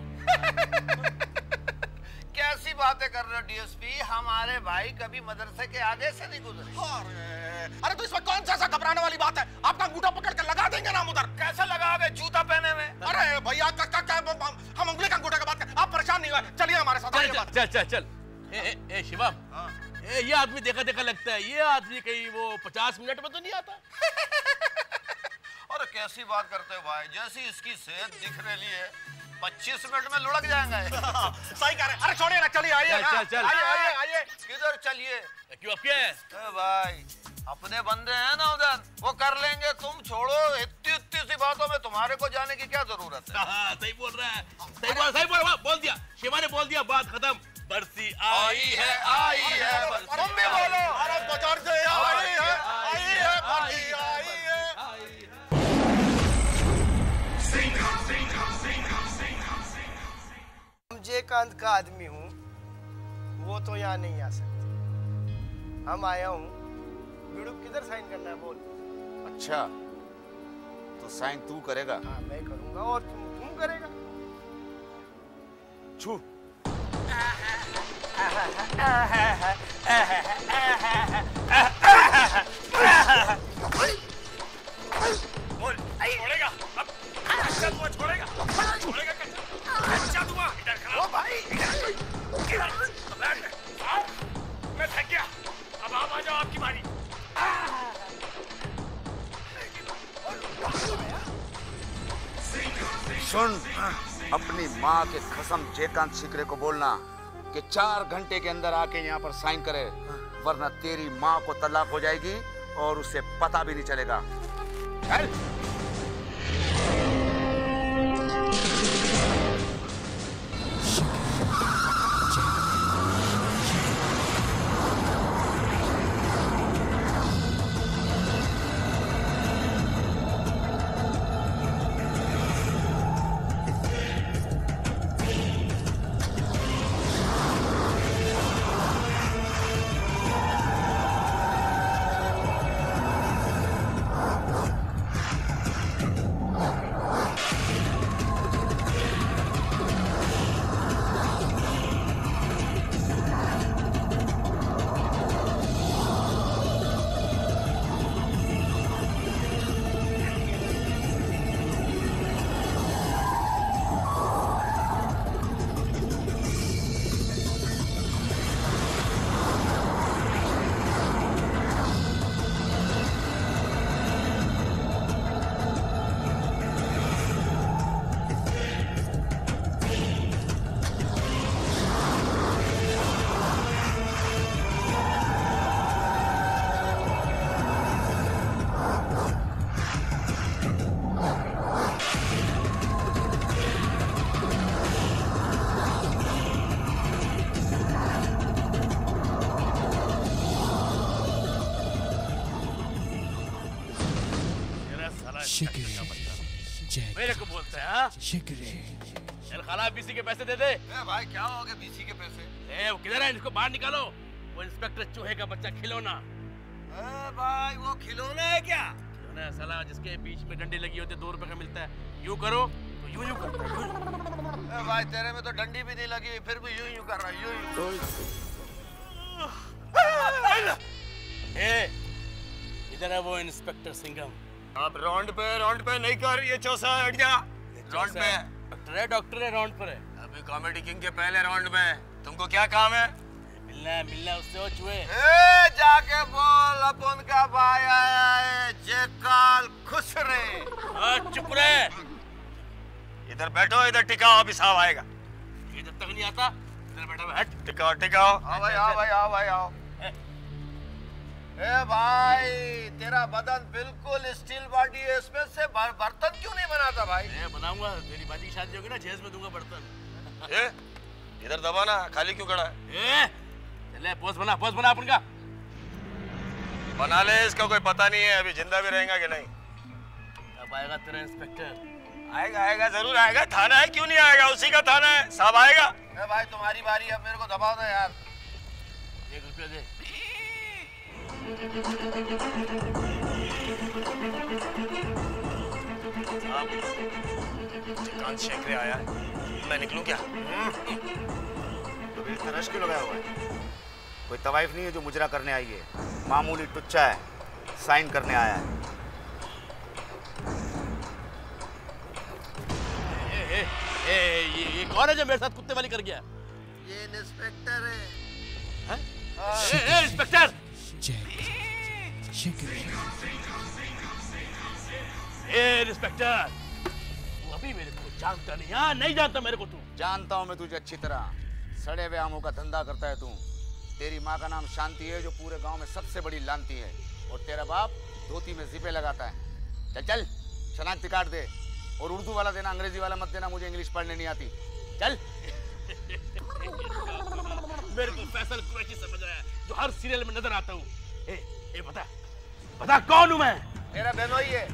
Speaker 6: कैसी बातें कर रहे हो डीएसपी? हमारे भाई कभी मदरसे के आगे से नहीं गुजरे। अरे तो इसमें कौन सा घबराने वाली बात है? आपका अंगूठा पकड़ के लगा देंगे ना उधर। कैसे लगाओगे? जूता पहने में। अरे भैया हम उंगली का अंगूठा का बात कर, आप परेशान नहीं हुए, चलिए हमारे साथ।
Speaker 9: चल। शिवम, ये आदमी देखा लगता है। ये आदमी कहीं वो 50 मिनट में तो नहीं आता।
Speaker 6: अरे कैसी बात करते हो भाई? जैसी इसकी सेहत दिख रही है, 25 मिनट में लुढ़क जाएंगे। सही कह रहे। अरे छोड़िए ना, चलिए आइए।
Speaker 9: चल।
Speaker 6: आइए। किधर चलिए?
Speaker 9: क्यों, अब क्या है?
Speaker 6: भाई अपने बंदे हैं ना उधर, वो कर लेंगे। तुम छोड़ो, इतनी सी बातों में तुम्हारे को जाने की क्या जरूरत है?
Speaker 9: सही बोल रहा है। सही बोल दिया। शिवा ने बोल दिया, बात खत्म। बरसी आई है।
Speaker 6: तुम भी बोलो। अरे बाजार से आई है।
Speaker 21: जयकांत का आदमी हूँ, वो तो यहाँ नहीं आ सकते। हम आया हूँ, बिड़ुक किधर साइन करना है बोल।
Speaker 13: अच्छा, तो साइन तू करेगा?
Speaker 21: हाँ मैं करूँगा। और तुम करेगा?
Speaker 13: छू।
Speaker 12: बोल, छोड़ेगा? अब कच्चा धुआं छोड़ेगा? छोड़ेगा कच्चा धुआं? इधर खड़ा। ओ भाई, बैठ। मैं थक गया। अब आप आ जाओ, आपकी बारी।
Speaker 13: सुन, अपनी माँ के कसम जयकांत शिकरे को बोलना कि 4 घंटे के अंदर आके यहाँ पर साइन करे, वरना तेरी माँ को तलाक हो जाएगी और उसे पता भी नहीं चलेगा। चल।
Speaker 9: मेरे को बोलते हैं हाँ? चल खाला बीसी के पैसे दे दे।
Speaker 6: भाई क्या हो गया बीसी के पैसे?
Speaker 9: वो किधर है? इसको बाहर निकालो। वो इंस्पेक्टर चूहे का बच्चा खिलौना।
Speaker 6: भाई वो खिलौना है क्या?
Speaker 9: खिलौना है साला, जिसके बीच में डंडी लगी होती है, 2 रुपए का मिलता है। यूं करो तो यूं यूं करता है।
Speaker 6: भाई तेरे में तो डंडी भी नहीं लगी, फिर भी यूं यूं कर रहा है, यूं यूं।
Speaker 9: इधर है वो इंस्पेक्टर सिंघम।
Speaker 12: अब राउंड पे नहीं कर, ये चौसा हट जा।
Speaker 6: राउंड पे
Speaker 9: डॉक्टर है राउंड पर है।
Speaker 12: अभी कॉमेडी किंग के पहले राउंड में तुमको क्या काम है?
Speaker 9: मिलना उससे वो चूहे।
Speaker 6: जाके बोल अपन का भाई आया है, जयकाल खुसरे।
Speaker 9: चुप रहे।
Speaker 12: इधर बैठो, इधर टिकाओ, अभी साहब आएगा।
Speaker 9: ये जब तक नहीं आता इधर बैठा। हट।
Speaker 12: टिकाओ।
Speaker 6: आओ भाई आओ। ए भाई तेरा बदन बिल्कुल स्टील बॉडी है, इसमें से बर्तन क्यों नहीं बनाता भाई?
Speaker 9: बनाऊंगा, तेरी बाजी की शादी होगी ना, जेज में दूंगा बर्तन।
Speaker 12: इधर दबाना, खाली क्यों खड़ा है?
Speaker 9: चले पोस्ट बना अपन का।
Speaker 12: बना ले, इसका कोई पता नहीं है अभी जिंदा भी रहेगा कि नहीं।
Speaker 9: अब आएगा तेरा इंस्पेक्टर।
Speaker 12: आएगा जरूर आएगा। थाना है, क्यों नहीं आएगा? उसी का थाना है, साहब आएगा।
Speaker 6: भाई तुम्हारी बारी, अब मेरे को दबाओ ना यार।
Speaker 9: 1 रुपया दे।
Speaker 12: जयकांत शेखरे आया है, मैं निकलूं क्या?
Speaker 13: तो इतना रश क्यों लगाया हुआ है? कोई तवाइफ नहीं है जो मुजरा करने आई है, मामूली टुच्चा है, साइन करने आया है।
Speaker 9: ये कौन है जो मेरे साथ कुत्ते वाली कर गया?
Speaker 6: ये इंस्पेक्टर है।
Speaker 9: इंस्पेक्टर इंस्पेक्टर, तू अभी मेरे को जानता नहीं? हाँ नहीं जानता मेरे को तू?
Speaker 13: जानता हूँ मैं तुझे अच्छी तरह। सड़े हुए आमों का धंधा करता है तू। तेरी माँ का नाम शांति है, जो पूरे गांव में सबसे बड़ी लानती है, और तेरा बाप धोती में जिपे लगाता है। चल चल शनाख्ती काट दे, और उर्दू वाला देना, अंग्रेजी वाला मत देना, मुझे इंग्लिश पढ़ने नहीं आती। चल।
Speaker 9: मेरे को फैसल कुरैशी समझ रहा है, जो हर सीरियल में नजर आता हूँ। बता कौन हूँ मैं?
Speaker 6: तेरा बेनोई है।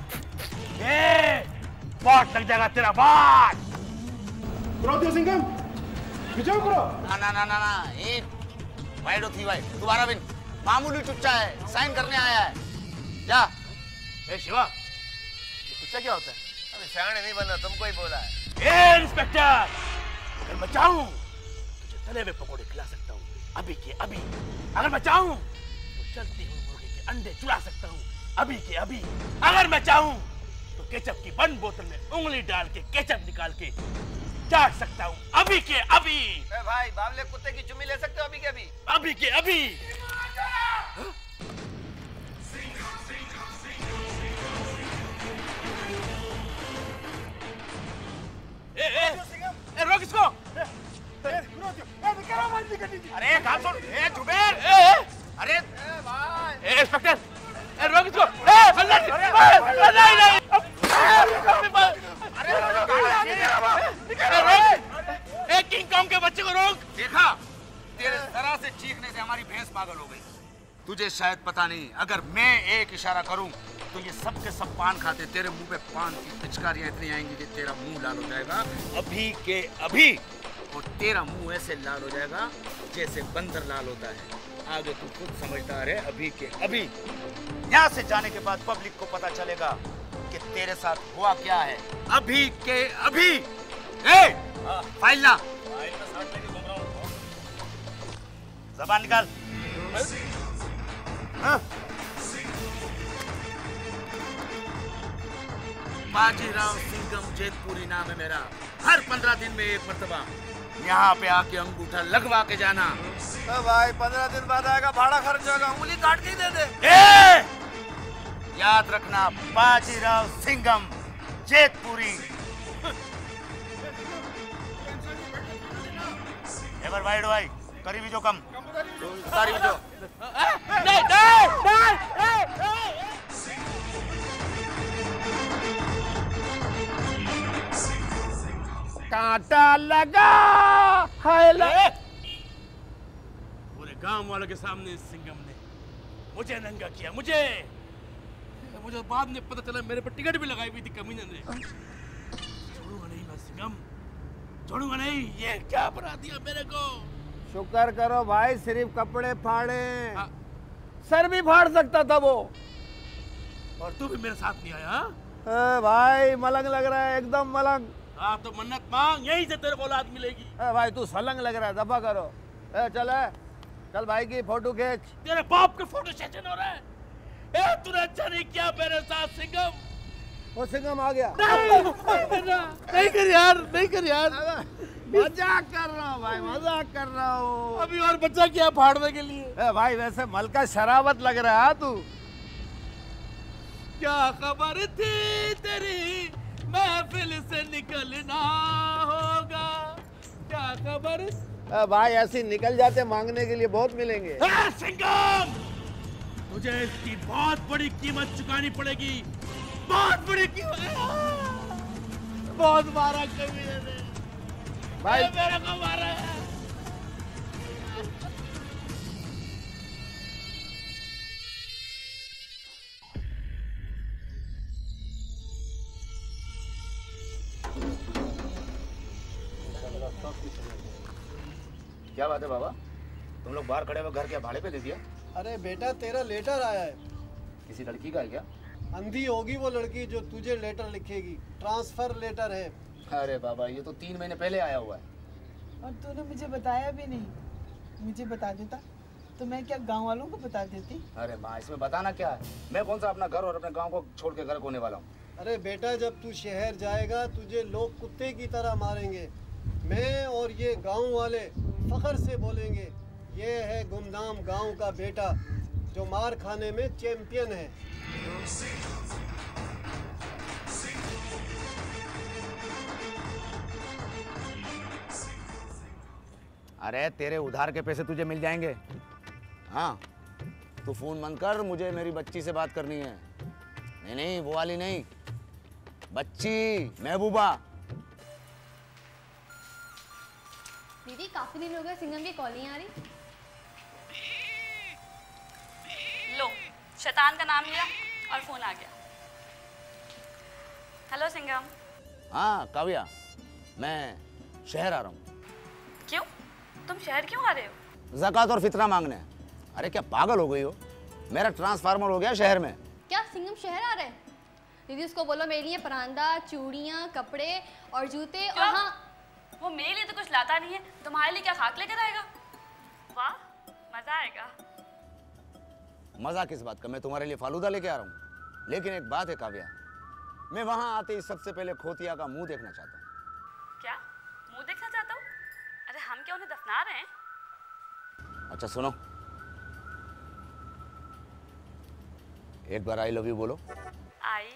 Speaker 9: बाट लग जाएगा तेरा बाट।
Speaker 17: सिंघम खिंचाओ करो।
Speaker 13: ना ए वाइडो थी भाई, दोबारा बिन। मामूली टुच्चा है, साइन करने आया है। जा।
Speaker 9: शिवा, ये टुच्चा क्या होता है?
Speaker 6: अभी सियाने नहीं बना, तुमको ही बोला है।
Speaker 9: इंस्पेक्टर, अगर मैं चाहूं तुझे तले हुए पकौड़े खिला सकता हूँ अभी के अभी। अगर मैं चाहूं तो चलती हुई मुर्गे के अंडे चुरा सकता हूँ अभी के अभी। अगर मैं चाहूं तो केचप की बंद बोतल में उंगली डाल के केचप निकाल के चाट सकता हूँ अभी के अभी।
Speaker 6: भाई बावले कुत्ते की चुम्मी ले सकते हो अभी के अभी?
Speaker 9: अभी के अभी। रोक इसको।
Speaker 13: अरे कहाँ सुन, जुबेर। अरे
Speaker 9: इंस्पेक्टर, रोक इसको। नहीं। किंग कॉन्ग के बच्चे को रोक।
Speaker 13: देखा, तेरे जरा से चीखने से हमारी भैंस पागल हो गई। तुझे शायद पता नहीं, अगर मैं एक इशारा करूं तो ये सब के सब पान खाते। तेरे मुंह पे पान की पिचकारियां इतनी आएंगी कि तेरा मुंह लाल हो जाएगा अभी के अभी। और तेरा मुंह ऐसे लाल हो जाएगा जैसे बंदर लाल होता है। आगे तू खुद समझदार है अभी के अभी। यहाँ से जाने के बाद पब्लिक को पता चलेगा कि तेरे साथ हुआ क्या है अभी के अभी। फाइल ला। ज़बान निकाल। बाजीराव सिंघम जेतपुरी नाम है मेरा। हर 15 दिन में एक मर्तबा यहाँ पे आके अंगूठा लगवा के जाना।
Speaker 6: तो भाई 15 दिन बाद आएगा, भाड़ा खर्च होगा, उंगली काट के दे दे।
Speaker 13: याद रखना, बाजीराव सिंघम जेतपुरी। एवर वाइड भाई, करीबी जो कम सारी जो
Speaker 9: कांटा लगा है। पूरे गांव वालों के सामने सिंघम ने मुझे नंगा किया। मुझे बाद में पता चला मेरे पर टिकट भी लगाई हुई थी कमीने ने। छोड़ूंगा नहीं मैं सिंघम, छोड़ूंगा नहीं। ये क्या अपराध दिया मेरे को।
Speaker 6: शुक्र करो भाई, सिर्फ कपड़े फाड़े, सर भी फाड़ सकता था वो।
Speaker 9: और तू भी मेरे साथ नहीं आया?
Speaker 6: भाई मलंग लग रहा है, एकदम मलंग।
Speaker 9: हाँ तो मन्नत मांग, यहीं से तेरे को औलाद मिलेगी।
Speaker 6: भाई तू सलंग लग रहा है, दफा करो। चल भाई की फोटो खींच।
Speaker 9: तेरे बाप का फोटो सेशन हो रहा है। तूने अच्छा नहीं किया मेरे साथ सिंघम।
Speaker 6: वो सिंघम आ गया।
Speaker 9: नहीं कर यार, नहीं कर यार।
Speaker 6: मजाक कर रहा हूँ भाई, मजाक कर रहा हूँ।
Speaker 9: अभी और बच्चा क्या फाड़ने के लिए।
Speaker 6: भाई वैसे मल का शराबत लग रहा है तू।
Speaker 9: क्या खबर थी तेरी महफिल से निकलना होगा, क्या खबर।
Speaker 6: भाई ऐसे निकल जाते, मांगने के लिए बहुत मिलेंगे।
Speaker 9: सिंघम, तुझे इसकी बहुत बड़ी कीमत चुकानी पड़ेगी, बहुत बड़ी कीमत। बहुत मारा कमीने ने भाई, मेरे को मारा है।
Speaker 13: क्या बात है बाबा, तुम लोग बाहर खड़े हुए घर क्या भाड़े पे दे दिया?
Speaker 14: अरे बेटा तेरा लेटर आया है।
Speaker 13: किसी लड़की का है क्या?
Speaker 14: अंधी होगी वो लड़की जो तुझे लेटर लिखेगी, ट्रांसफर लेटर है।
Speaker 13: अरे बाबा ये तो 3 महीने पहले आया हुआ है।
Speaker 15: और तूने मुझे बताया भी नहीं। मुझे बता देता तो मैं क्या गांव वालों को बता देती।
Speaker 13: अरे माँ इसमें बताना क्या है, मैं कौन सा अपना घर और अपने गांव को छोड़ के घर होने वाला हूँ।
Speaker 14: अरे बेटा जब तू शहर जाएगा तुझे लोग कुत्ते की तरह मारेंगे। मैं और ये गांव वाले फख्र से बोलेंगे ये है गुमनाम गांव का बेटा जो मार खाने में चैंपियन है।
Speaker 13: अरे तेरे उधार के पैसे तुझे मिल जाएंगे। हाँ तू फोन बंद कर, मुझे मेरी बच्ची से बात करनी है। नहीं नहीं वो वाली नहीं, बच्ची महबूबा।
Speaker 11: दीदी काफी दिन हो गए सिंघम की कॉल नहीं आ रही।
Speaker 18: लो शैतान का नाम लिया और फोन आ गया। हेलो सिंघम।
Speaker 13: हाँ काव्या, मैं शहर आ रहा हूँ।
Speaker 18: क्यों, तुम शहर क्यों आ रहे हो?
Speaker 13: ज़कात और फितरा मांगने। अरे क्या पागल हो गई हो, मेरा ट्रांसफार्मर हो गया शहर में।
Speaker 11: क्या सिंघम शहर आ रहे हैं? दीदी उसको बोलो मेरे लिए परांदा, चूड़ियाँ, कपड़े और जूते। और हाँ
Speaker 18: वो मेरे लिए तो कुछ कुछ लाता नहीं है, तुम्हारे लिए क्या खाक लेकर आएगा? वाह, मजा आएगा।
Speaker 13: मजा किस बात का, मैं तुम्हारे लिए फालूदा लेके आ रहा हूँ। लेकिन एक बात है काव्या, मैं वहां आते ही सबसे पहले खोतिया का मुंह देखना चाहता हूँ।
Speaker 18: क्या मुंह देखना चाहता हूँ? अरे हम क्या उन्हें दफना रहे हैं?
Speaker 13: अच्छा सुनो, एक बार आई लव यू बोलो।
Speaker 18: आई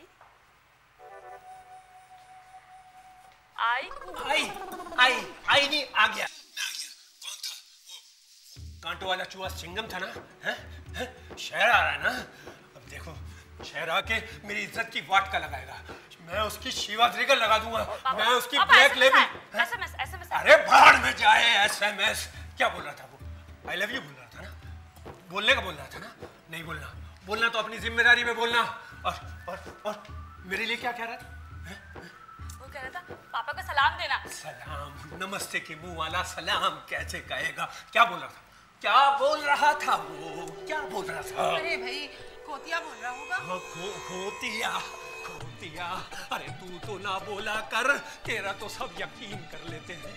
Speaker 18: आई
Speaker 17: आई आई आई नहीं, आ गया। कौन था वो? कांटों वाला चूहा सिंघम था ना? हैं? शहर आ रहा है ना? अब देखो, शहर आके मेरी इज्जत की वाट का लगाएगा। मैं उसकी शीवा ट्रिगर लगा दूंगा। मैं उसकी ब्लैक लेबल।
Speaker 18: SMS SMS.
Speaker 17: अरे भाड़ में जाए एसएमएस। क्या बोल रहा था वो? आई लव यू बोल रहा था ना? बोलने का बोल रहा था ना? नहीं बोलना, बोलना तो अपनी जिम्मेदारी में बोलना। और मेरे लिए क्या कह रहा था?
Speaker 18: वो कह रहा था पापा को सलाम देना।
Speaker 17: सलाम? नमस्ते के मुंह वाला सलाम कैसे कहेगा? क्या बोल रहा था? क्या बोल रहा था वो? क्या बोल रहा था?
Speaker 4: अरे भाई, खोतिया बोल रहा होगा।
Speaker 17: खोतिया खोतिया। अरे तू तो ना बोला कर, तेरा तो सब यकीन कर लेते हैं।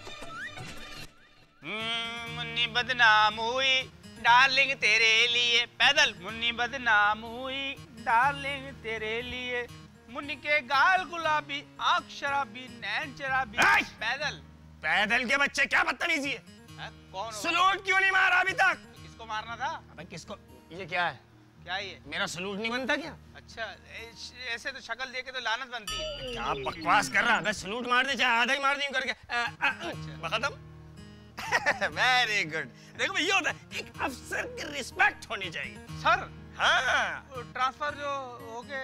Speaker 7: मुन्नी बदनाम हुई डार्लिंग तेरे लिए पैदल। मुन्नी बदनाम हुई डार्लिंग तेरे लिए। मुन्नी के गाल गुलाबी, आँख शराबी, नैन शराबी। पैदल।
Speaker 19: पैदल के बच्चे, क्या बदतमीजी है?
Speaker 7: कौन?
Speaker 19: सलूट क्यों नहीं मारा अभी तक?
Speaker 7: किसको मारना था?
Speaker 19: अबे किसको? ये क्या है?
Speaker 7: क्या ये?
Speaker 19: मेरा सलूट नहीं बनता क्या?
Speaker 7: अच्छा, ऐसे तो शक्ल देखे तो लानत बनती है।
Speaker 19: क्या बकवास कर रहा है? सलूट मार दे, चाहे आधा ही मार दी करके। खत्म। Very good. देखो भैया, होता है एक अफसर की रिस्पेक्ट होनी चाहिए।
Speaker 7: सर?
Speaker 19: हाँ,
Speaker 7: ट्रांसफर जो हो गए।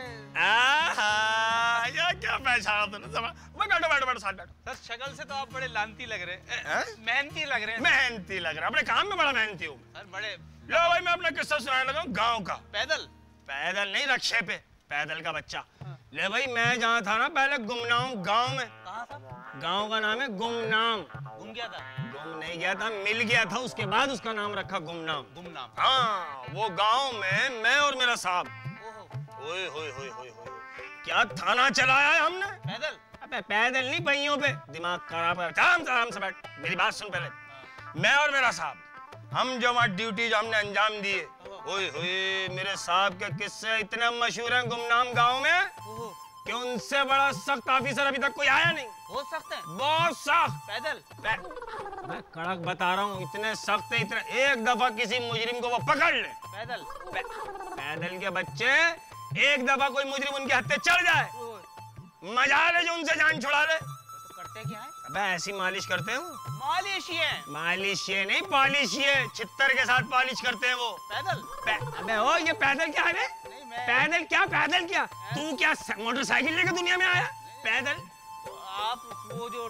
Speaker 19: ये क्या पहचाना तूने? बैठो बैठो बैठो, साथ बैठो।
Speaker 7: सर शक्ल से तो आप बड़े लानती लग रहे हैं। मेहनती लग रहे हैं।
Speaker 19: मेहनती लग रहा है, अपने काम में बड़ा मेहनती हूँ।
Speaker 7: सर बड़े।
Speaker 19: लो भाई, मैं अपना किस्सा सुनाने लगा हूँ गाँव का।
Speaker 7: पैदल?
Speaker 19: पैदल नहीं, रक्षे पे। पैदल का बच्चा। ले भाई, मैं जहाँ था ना पहले गुमनाम गाँव में।
Speaker 7: कहाँ था?
Speaker 19: गाँव का नाम है गुमनाम।
Speaker 7: गुम गया था?
Speaker 19: गुम नहीं गया था, मिल गया था, उसके बाद उसका नाम रखा गुमनाम।
Speaker 7: गुमनाम?
Speaker 19: हाँ, वो गाँव में मैं और मेरा साहब, ओए होए होए होए होए, क्या थाना चलाया है हमने।
Speaker 7: पैदल?
Speaker 19: अबे पैदल नहीं, पहियों पे। दिमाग खराब है। आराम से बैठ, मेरी बात सुन पहले। मैं और मेरा साहब, हम जो वहाँ ड्यूटी जो हमने अंजाम दिए, ओए होए, मेरे साहब के किस्से इतने मशहूर हैं गुमनाम गांव में कि उनसे बड़ा सख्त ऑफिसर अभी तक कोई आया नहीं।
Speaker 7: बहुत सख्त है?
Speaker 19: बहुत सख्त।
Speaker 7: पैदल?
Speaker 19: मैं कड़क बता रहा हूँ, इतने सख्त है, इतने। एक दफा किसी मुजरिम को वो पकड़ ले।
Speaker 7: पैदल?
Speaker 19: पैदल के बच्चे, एक दफा कोई मुजरिम उनके हत्थे चढ़ जाए, मजा ले जो उनसे जान छुड़ा ले।
Speaker 7: तो करते क्या है?
Speaker 19: अबे ऐसी मालिश करते हैं।
Speaker 7: मालिश ये?
Speaker 19: मालिश ये नहीं, पॉलिश ये। छित्तर के साथ पॉलिश करते हैं वो।
Speaker 7: पैदल?
Speaker 19: अबे ओ, ये पैदल क्या है? पैदल क्या? पैदल क्या? तू क्या मोटरसाइकिल लेकर दुनिया में आया? पैदल?
Speaker 7: आप वो जो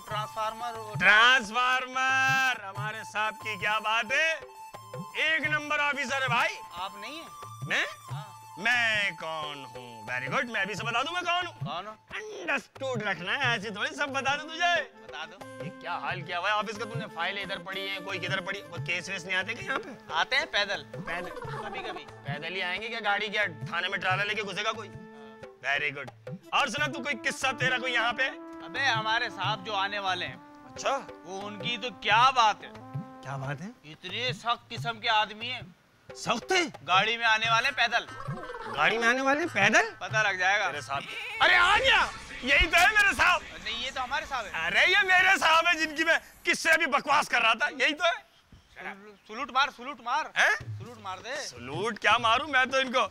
Speaker 19: ट्रांसफार्मर हमारे साहब की क्या बात है, एक नंबर ऑफिसर है भाई।
Speaker 7: आप नहीं है?
Speaker 19: मैं? मैं कौन हूँ? वेरी गुड, मैं भी सब बता दूं मैं कौन हूँ।
Speaker 7: कौन हो?
Speaker 19: अंडरस्टूड रखना है, ऐसे थोड़ी सब बता दूं तुझे।
Speaker 7: बता दो।
Speaker 19: ये क्या हाल किया हुआ है ऑफिस का? तूने फाइलें इधर पड़ी है, कोई किधर पड़ी? कोई केस वेस नहीं आते क्या यहाँ पे?
Speaker 7: आते हैं पैदल।
Speaker 19: पैदल?
Speaker 7: कभी कभी।
Speaker 19: पैदल ही आएंगे क्या? गाड़ी क्या थाने में ट्राला लेके घुसेगा कोई? Very good. और सुना तू, कोई किस्सा तेरा कोई यहाँ पे?
Speaker 7: अबे हमारे साहब जो आने वाले हैं।
Speaker 19: अच्छा?
Speaker 7: वो उनकी तो क्या बात है।
Speaker 19: क्या बात है?
Speaker 7: इतने सख्त किस्म के आदमी हैं।
Speaker 19: सख्त है?
Speaker 7: गाड़ी में आने वाले पैदल।
Speaker 19: गाड़ी में आने वाले पैदल?
Speaker 7: पता लग जाएगा।
Speaker 19: मेरे साहब। अरे आ गया, यही तो है मेरे साहब।
Speaker 7: नहीं, ये तो हमारे साहब है।
Speaker 19: अरे ये मेरे साहब है जिनकी मैं किससे अभी बकवास कर रहा था, यही तो है।
Speaker 7: सलूट मार, सलूट मार।
Speaker 19: हैं?
Speaker 7: सलूट मार दे।
Speaker 19: सलूट क्या मारूं मैं तो इनको।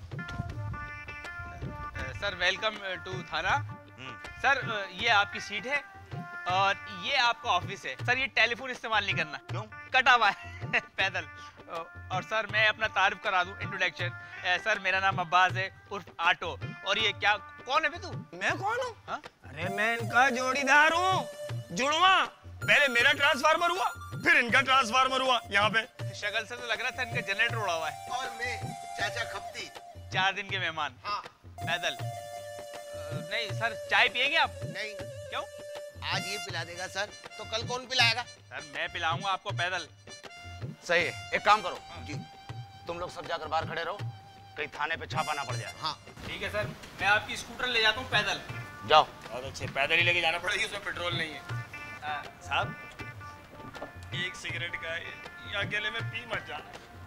Speaker 7: सर वेलकम टू थाना। सर ये आपकी सीट है और ये आपका ऑफिस है। सर ये टेलीफोन इस्तेमाल नहीं करना।
Speaker 19: क्यों?
Speaker 7: कटा हुआ है पैदल। और सर मैं अपना तारीफ करा दूं, इंट्रोडक्शन। सर मेरा नाम अब्बास है उर्फ आटो। और ये क्या, कौन है बे तू?
Speaker 19: मैं कौन हूँ? अरे मैं इनका जोड़ीदार हूँ, जुड़वा। पहले मेरा ट्रांसफार्मर हुआ, फिर इनका ट्रांसफार्मर हुआ यहाँ पे।
Speaker 7: शक्ल से तो लग रहा था इनका जनरेटर उड़ा हुआ है।
Speaker 6: और मैं चाचा खपती,
Speaker 7: 4 दिन के मेहमान।
Speaker 6: हाँ।
Speaker 7: पैदल? नहीं सर, चाय पिएंगे आप?
Speaker 6: नहीं।
Speaker 7: क्यों?
Speaker 6: आज ये पिला देगा सर, तो कल कौन पिलाएगा?
Speaker 7: सर मैं पिलाऊंगा आपको पैदल।
Speaker 13: सही है, एक काम करो जी, तुम लोग सब जाकर बाहर खड़े रहो, कहीं थाने पे छापा ना पड़ जाए।
Speaker 6: हाँ
Speaker 7: ठीक है सर, मैं आपकी स्कूटर ले जाता हूँ पैदल।
Speaker 13: जाओ।
Speaker 19: बहुत अच्छे, पैदल ही लेके जाना पड़ेगा, उसमें पेट्रोल नहीं है।
Speaker 7: साहब
Speaker 19: एक सिगरेट का ये अकेले में पी मत जा।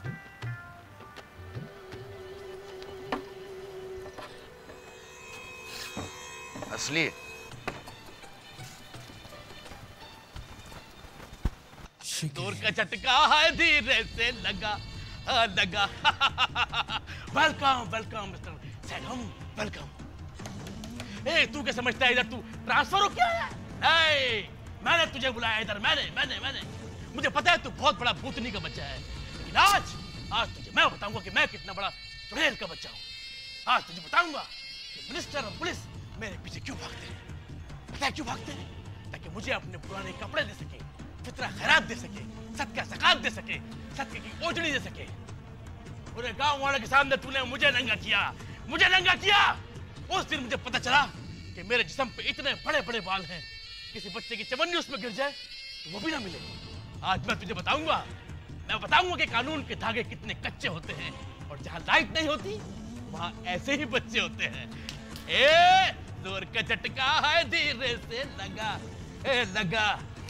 Speaker 13: असली
Speaker 9: दूर का झटका है धीरे से लगा लगा। Welcome welcome mister Saigam, welcome. ए तू क्या समझता है इधर तू ट्रांसफर हो क्या है? मैंने तुझे बुलाया इधर, मैंने मुझे पता है तू बहुत बड़ा भूतनी का बच्चा है, लेकिन आज तुझे मैं बताऊंगा कि मैं कितना बड़ा चुड़ैल का बच्चा हूँ। आज तुझे बताऊंगा कि मिनिस्टर और पुलिस मेरे पीछे क्यों भागते हैं। पता है क्यों भागते हैं? ताकि मुझे अपने पुराने कपड़े दे सके, फितरा खैरात दे सके, सदका ज़कात दे सके, सदके की ओजड़ी दे सके। पूरे गांव वालों के सामने तूने मुझे नंगा किया। उस दिन मुझे पता चला कि मेरे जिस्म पे इतने बड़े बड़े बाल हैं, किसी बच्चे की चवन्नी उसमें गिर जाए तो वो भी ना मिले। आज मैं तुझे बताऊंगा कि कानून के धागे कितने कच्चे होते हैं, और जहां लाइट नहीं होती वहां ऐसे ही बच्चे होते हैं। जोर का झटका है धीरे से लगा।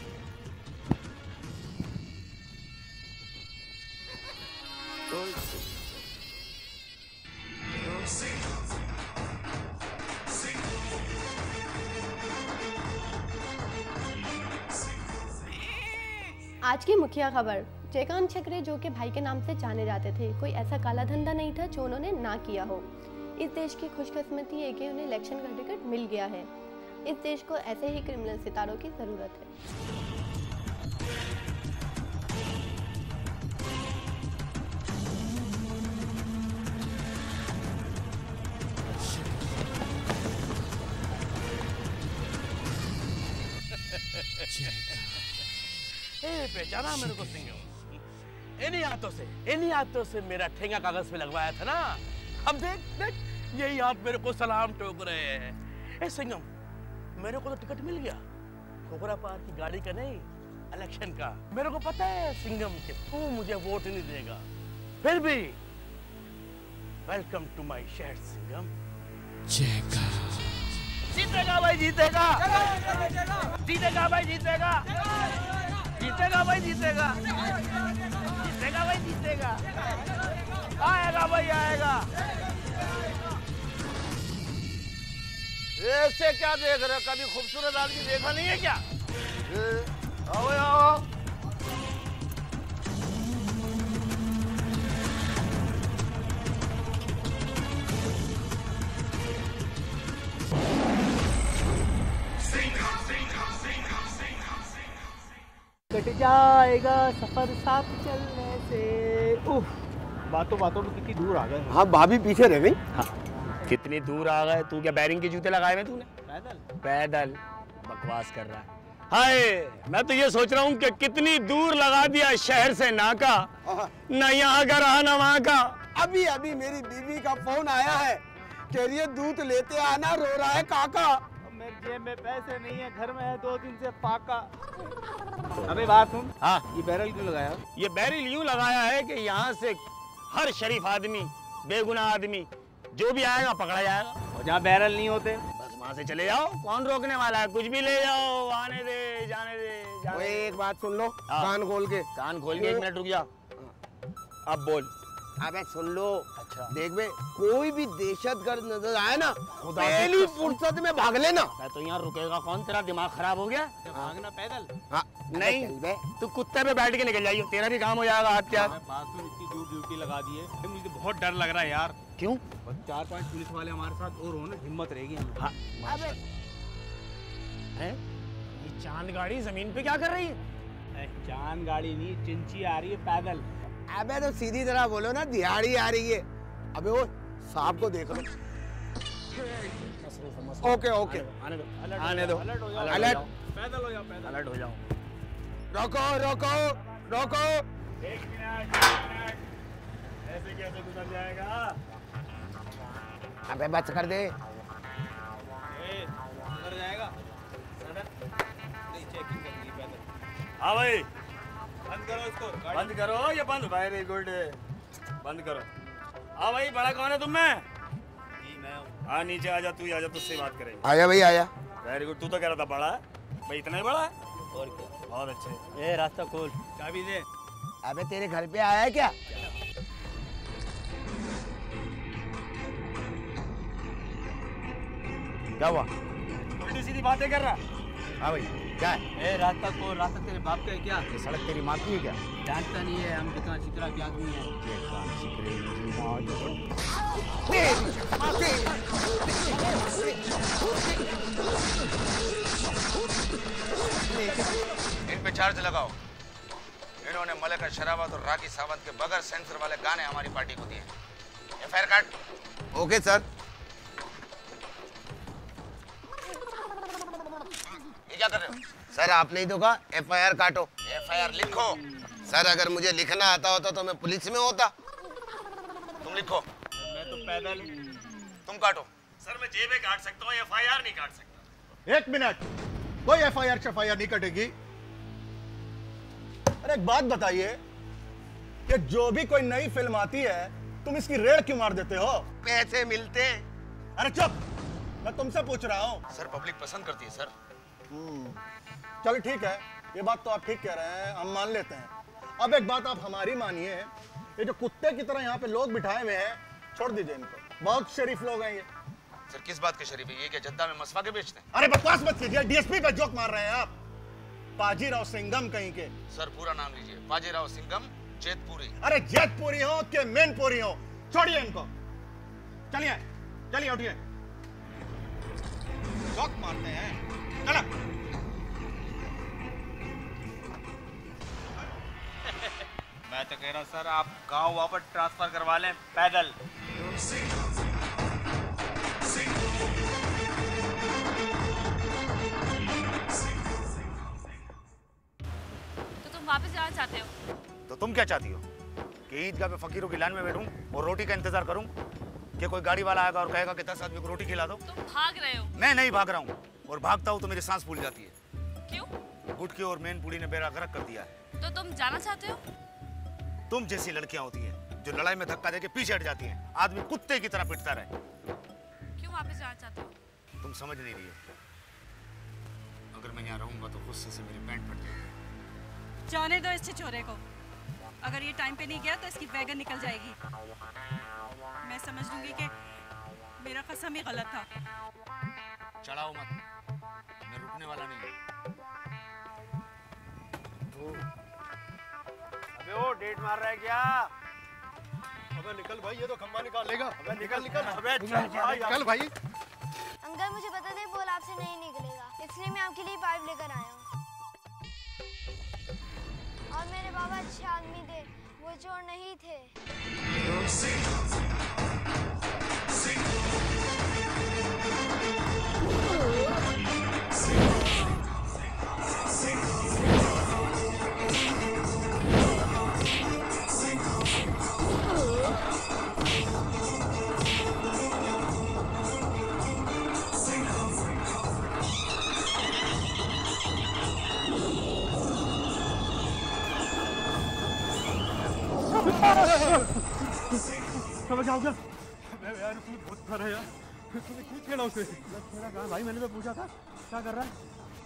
Speaker 5: आज की मुखिया खबर, जयकांत छकरे जो कि भाई के नाम से जाने जाते थे, कोई ऐसा काला धंधा नहीं था जो उन्होंने ना किया हो। इस देश की खुशकिस्मती है कि उन्हें इलेक्शन का टिकट मिल गया है। इस देश को ऐसे ही क्रिमिनल सितारों की ज़रूरत है।
Speaker 9: पहचाना मेरे को सिंघम? इन्हीं हाथों से मेरा ठेंगा कागज पे लगवाया था ना। अब देख यही हाथ मेरे को सलाम ठोक रहे हैं। सिंघम, मेरे को तो टिकट मिल गया, खोखरा पार की गाड़ी का नहीं, इलेक्शन का। मेरे को पता है सिंघम कि तू मुझे वोट नहीं देगा, फिर भी वेलकम टू माय शहर सिंघम। जीतेगा भाई, जीतेगा भाई, जीतेगा। आएगा।
Speaker 6: ऐसे क्या देख रहे हो? कभी खूबसूरत आदमी देखा नहीं है क्या? आओ।
Speaker 12: कट जाएगा सफर साथ चलने से। बातों में कितनी दूर आ गए।
Speaker 21: हाँ, भाभी पीछे रह गई।
Speaker 19: हाँ, कितनी दूर आ गए? तू क्या बैरिंग के जूते लगाए हुए तूने? पैदल बकवास कर रहा है। हाय, मैं तो ये सोच रहा हूँ कि कितनी दूर लगा दिया शहर से नाका, न यहाँ का रहा न वहाँ का।
Speaker 21: अभी मेरी बीवी का फोन आया है, कह रही है दूध लेते आना, रो रहा है काका।
Speaker 12: मेरे जेब में पैसे नहीं है, घर में है 2 दिन से फाका। अबे बात सुन।
Speaker 19: हाँ,
Speaker 12: ये बैरल क्यों लगाया?
Speaker 19: ये बैरल यूं लगाया है कि यहाँ से हर शरीफ आदमी, बेगुनाह आदमी जो भी आएगा पकड़ा जाएगा।
Speaker 12: और जहाँ बैरल नहीं होते
Speaker 19: बस वहाँ से चले जाओ, कौन रोकने वाला है? कुछ भी ले जाओ, आने दे, जाने दे।
Speaker 21: एक बात सुन लो, कान खोल के।
Speaker 19: 1 मिनट रुक जा। अब बोल।
Speaker 21: अबे सुन लो।
Speaker 19: अच्छा।
Speaker 21: देख बे, कोई भी दहशतगर्द नजर आए ना, पहली फुर्सत में भाग लेना।
Speaker 19: मैं तो यहाँ रुकेगा कौन? तेरा दिमाग खराब हो गया?
Speaker 12: भागना पैदल?
Speaker 21: हाँ,
Speaker 19: नहीं, तू कुत्ते पे बैठ के निकल जाइयो, तेरा भी काम हो जाएगा। हाथ क्या?
Speaker 12: बात सुन, इतनी दूर ड्यूटी लगा दी है, मुझे बहुत डर लग रहा है यार।
Speaker 19: क्यों?
Speaker 12: 4-5 पुलिस वाले हमारे साथ और हो ना, हिम्मत रहेगी।
Speaker 19: हाँ। है? ये चांद गाड़ी जमीन पे क्या कर रही है?
Speaker 12: चांद गाड़ी नहीं, चिंची आ रही है पैदल।
Speaker 21: अबे तो सीधी तरह बोलो ना, दिहाड़ी आ रही है। अबे वो सांप को देख लो। ओके।
Speaker 19: आने दो।
Speaker 21: अलर्ट।
Speaker 12: पैदल हो जाओ, पैदल।
Speaker 19: अलर्ट हो जाओ।
Speaker 21: रोको।
Speaker 19: 1 मिनट। ऐसे कैसे गुजर जाएगा?
Speaker 21: अबे बच कर दे।
Speaker 12: गुजर जाएगा। नहीं, चेकिंग करनी है पैदल।
Speaker 19: हाँ भाई,
Speaker 12: बंद करो इसको।
Speaker 19: बंद करो, ये बंद। वेरी गुड, बंद करो। हाँ भाई, बड़ा कौन है तुम में? हाँ, नीचे आजा, तू आजा, तुझसे बात करेंगे।
Speaker 21: आया भाई, आया।
Speaker 19: Very good. तू तो कह रहा था बड़ा है भाई, इतना ही बड़ा है?
Speaker 12: और क्या?
Speaker 10: बहुत अच्छे। ये रास्ता खोल, चाबी दे।
Speaker 13: अबे तेरे घर पे आया है क्या? क्या हुआ?
Speaker 10: उल्टी सीधी बातें कर रहा।
Speaker 13: हाँ भाई, क्या है?
Speaker 10: ए रास्ता खोल, रास्ता तेरे बाप का है क्या?
Speaker 13: ये सड़क तेरी माँ की है क्या?
Speaker 10: जानता नहीं है, हम जितना चित्रा के आदमी हैं।
Speaker 13: इन पे चार्ज लगाओ। इन्होंने मलिका शरावत और राखी सावंत के बगैर सेंसर वाले गाने हमारी पार्टी को दिए। एफआईआर काट।
Speaker 6: Okay sir.
Speaker 13: ये क्या कर रहे हो?
Speaker 6: सर आपने ही तो कहा एफआईआर काटो।
Speaker 13: एफआईआर लिखो।
Speaker 6: सर अगर मुझे लिखना आता होता तो मैं पुलिस में होता।
Speaker 13: तुम लिखो।
Speaker 10: मैं तो पैदल।
Speaker 13: तुम काटो।
Speaker 10: सर मैं जेबें काट सकता हूँ, एफआईआर नहीं काट सकता।
Speaker 8: एक मिनट, कोई एफआईआर शफआईआर नहीं कटेगी। अरे एक बात बताइए कि जो भी कोई नई फिल्म आती है तुम इसकी रेड क्यों मार देते हो?
Speaker 6: पैसे मिलते।
Speaker 8: अरे चुप, मैं तुमसे पूछ रहा हूँ।
Speaker 13: सर पब्लिक पसंद करती है सर।
Speaker 8: चलो ठीक है, ये बात तो आप ठीक कह रहे हैं, हम मान लेते हैं। अब एक बात आप हमारी मानिए, ये जो कुत्ते की तरह यहाँ पे लोग बिठाए हुए हैं, छोड़ दीजिए इनको। बहुत शरीफ लोग हैं ये।
Speaker 13: सर किस बात के शरीफ है? ये क्या जद्दा में मसवा के बेचते हैं?
Speaker 8: अरे बकवास मत कीजिए, डीएसपी पे जोक मार रहे हैं आप। पाजीराव सिंघम कहीं के।
Speaker 13: सर पूरा नाम लीजिए। बाजीराव सिंघम जेतपुरी।
Speaker 8: अरे जेतपुरी हो कि मैनपुरी हो, छोड़िए इनको। चलिए चलिए उठिए, जोक मारते हैं। चलो।
Speaker 10: मैं तो कह रहा हूँ सर आप गांव वापस ट्रांसफर करवा लें पैदल।
Speaker 18: तो तुम वापस जाना चाहते हो?
Speaker 20: तो तुम क्या चाहती हो कि ईदगाह पे फकीरों की लाइन में बैठूं और रोटी का इंतजार करूं कि कोई गाड़ी वाला आएगा और कहेगा कि 10 आदमी को रोटी खिला दो?
Speaker 18: तुम भाग रहे हो।
Speaker 20: मैं नहीं भाग रहा हूं, और भागता हूं तो मेरी सांस फूल जाती है।
Speaker 18: क्यों?
Speaker 20: गुटके और मैनपुरी ने बेड़ा गर्क कर दिया है।
Speaker 18: तो तुम जाना चाहते हो?
Speaker 20: तुम जैसी लड़कियां होती हैं जो लड़ाई में धक्का देके पीछे हट जाती हैं, आदमी कुत्ते की तरह पिटता रहे।
Speaker 18: क्यों वापस जाना चाहते हो?
Speaker 20: तुम समझ नहीं रही हो। अगर मैं यहाँ रहूंगा तो गुस्से से मेरी पैंट फट जाएगी।
Speaker 4: जाने दो इस छिछोरे को। अगर ये टाइम पे नहीं गया तो इसकी वैगन निकल जाएगी। मैं समझ लूंगी कि मेरा कसम ही गलत था।
Speaker 20: चढ़ाओ मत, मैं रुकने वाला नहीं हूँ।
Speaker 10: अबे वो डेट मार रहा है क्या?
Speaker 8: अबे निकल भाई, ये तो खम्मा निकाल लेगा।
Speaker 10: अबे निकल निकल।
Speaker 8: अबे निकल भाई।
Speaker 3: अंकल मुझे पता था बोल आपसे नहीं निकलेगा, इसलिए मैं आपके लिए पाइप लेकर आया हूँ। और मेरे बाबा अच्छे आदमी थे, वो चोर नहीं थे।
Speaker 8: जाओ क्या? यार उसमें बहुत खा रहा है यार। तूने क्यों छेड़ा उसे? छेड़ा कहाँ भाई, मैंने तो पूछा था क्या कर रहा है।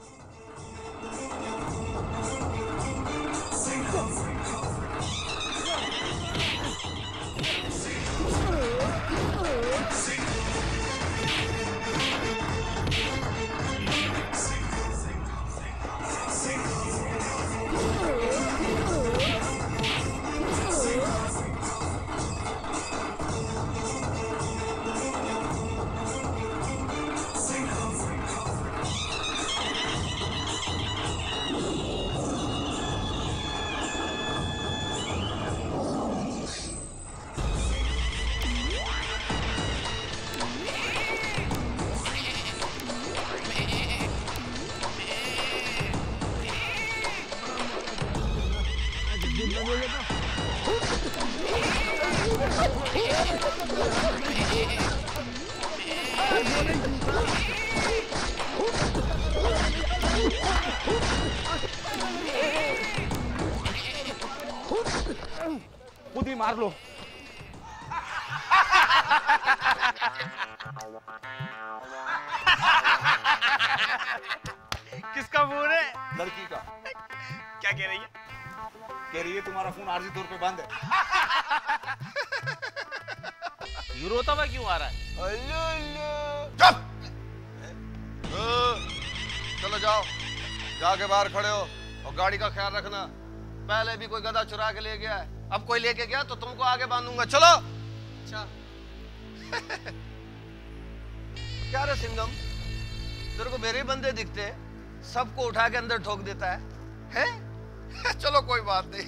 Speaker 20: खुद ही मार लो।
Speaker 7: किसका फोन है?
Speaker 8: लड़की का।
Speaker 19: क्या कह रही है?
Speaker 20: कह रही है तुम्हारा फोन आरजी तौर पे बंद है।
Speaker 7: ये रोता हुआ क्यों आ रहा है?
Speaker 6: चुप! चलो जाओ, जाके बाहर खड़े हो और गाड़ी का ख्याल रखना। पहले भी कोई गधा चुरा के ले गया है, अब कोई लेके गया तो तुमको आगे बांधूंगा। चलो। अच्छा। क्या रे सिंघम, तेरे को मेरे बंदे दिखते, सबको उठा के अंदर ठोक देता है, हैं? चलो कोई बात नहीं।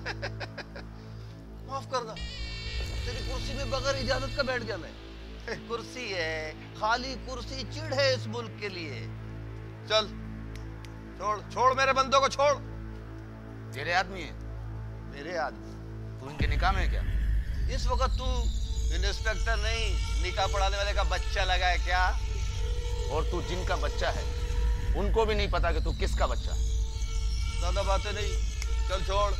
Speaker 6: माफ करना, तेरी कुर्सी में बगैर इजाजत का बैठ गया मैं। कुर्सी है, खाली कुर्सी चिढ़ है इस मुल्क के लिए। चल छोड़, छोड़ मेरे बंदों को छोड़।
Speaker 20: तेरे आदमी है?
Speaker 6: मेरे आदमी?
Speaker 20: तू इनके निकाह में है क्या?
Speaker 6: इस वक्त तू इंस्पेक्टर नहीं, निकाह पढ़ाने वाले का बच्चा लगा है क्या?
Speaker 20: और तू जिनका बच्चा है उनको भी नहीं पता कि तू किसका बच्चा है।
Speaker 6: ज्यादा बातें नहीं, चल छोड़।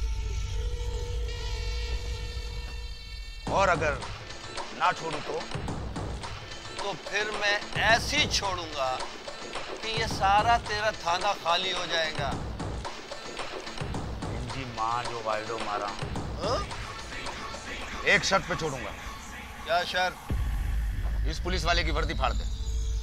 Speaker 20: और अगर ना छोड़ू तो
Speaker 6: फिर मैं ऐसी छोड़ूंगा कि ये सारा तेरा थाना खाली हो जाएगा।
Speaker 20: इनकी माँ जो वाइडो मारा, एक शर्त पे छोड़ूंगा।
Speaker 6: क्या शर्त?
Speaker 20: इस पुलिस वाले की वर्दी फाड़ दे।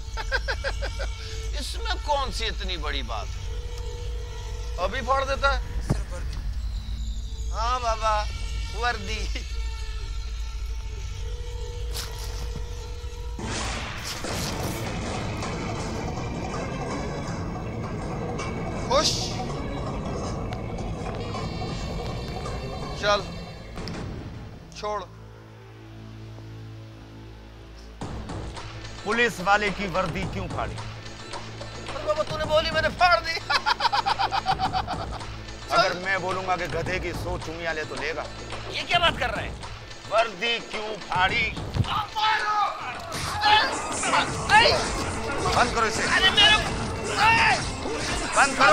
Speaker 6: इसमें कौन सी इतनी बड़ी बात है? अभी फाड़ देता है? सिर्फ वर्दी। हाँ बाबा, वर्दी। खुश? चल छोड़।
Speaker 20: पुलिस वाले की वर्दी क्यों फाड़ी?
Speaker 6: अरे बाबा तूने बोली, मैंने फाड़ दी।
Speaker 20: अगर मैं बोलूंगा कि गधे की 100 चुमिया ले तो लेगा।
Speaker 7: ये क्या बात कर रहा है?
Speaker 20: वर्दी क्यों फाड़ी? बंद करो इसे।
Speaker 7: अरे मेरे
Speaker 20: बंद करो।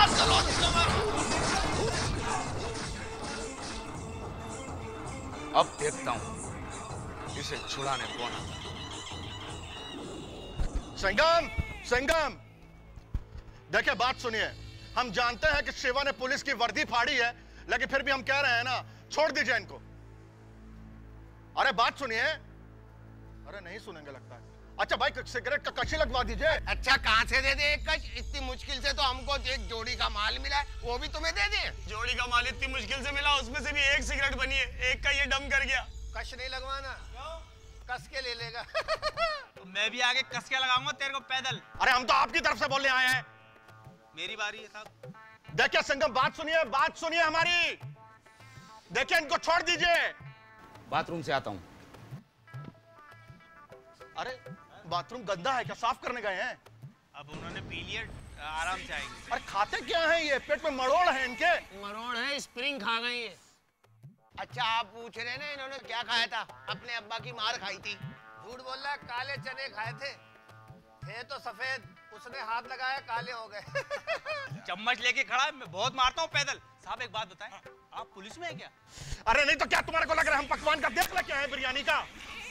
Speaker 20: अब देखता हूं इसे छुड़ाने कौन आता है।
Speaker 8: संगम, संगम, देखिए बात सुनिए। हम जानते हैं कि शिवा ने पुलिस की वर्दी फाड़ी है, लेकिन फिर भी हम कह रहे हैं ना, छोड़ दीजिए इनको। अरे बात सुनिए। अरे नहीं सुनेंगे लगता है। अच्छा भाई सिगरेट का कशी लगवा दीजिए।
Speaker 21: अच्छा कहां से दे दे एक कश? इतनी मुश्किल से तो हमको एक जोड़ी का माल मिला है, वो भी तुम्हें दे दे।
Speaker 19: जोड़ी का माल इतनी मुश्किल से मिला, उसमें से भी एक सिगरेट बनी है, एक का ये डम कर गया।
Speaker 21: कश नहीं लगवाना, कस के ले लेगा।
Speaker 7: तो मैं भी आगे कस के लगाऊंगा तेरे को पैदल।
Speaker 8: अरे हम तो आपकी तरफ से बोलने आए हैं।
Speaker 7: मेरी बारी है साहब।
Speaker 8: देखिए संगम, बात सुनिए हमारी। देखिए इनको छोड़ दीजिए।
Speaker 20: बाथरूम से आता हूं।
Speaker 8: अरे बाथरूम गंदा है क्या? साफ करने गए हैं?
Speaker 7: अब उन्होंने पी लिया, आराम से आएंगे।
Speaker 8: अरे खाते क्या हैं ये? पेट में मरोड़ है इनके।
Speaker 21: मरोड़ है, स्प्रिंग खा गई है। अच्छा आप पूछ रहे ना इन्होंने क्या खाया था? अपने अब्बा की मार खाई थी। झूठ बोल रहा है, काले चने खाए थे तो सफेद, उसने हाथ लगाया काले हो गए।
Speaker 7: चम्मच लेके खड़ा है, मैं बहुत मारता हूँ पैदल। साहब एक बात बताएं, आप पुलिस में है क्या?
Speaker 8: अरे नहीं तो क्या तुम्हारे को लग रहा है हम पकवान का देख लेके आए बिरयानी का?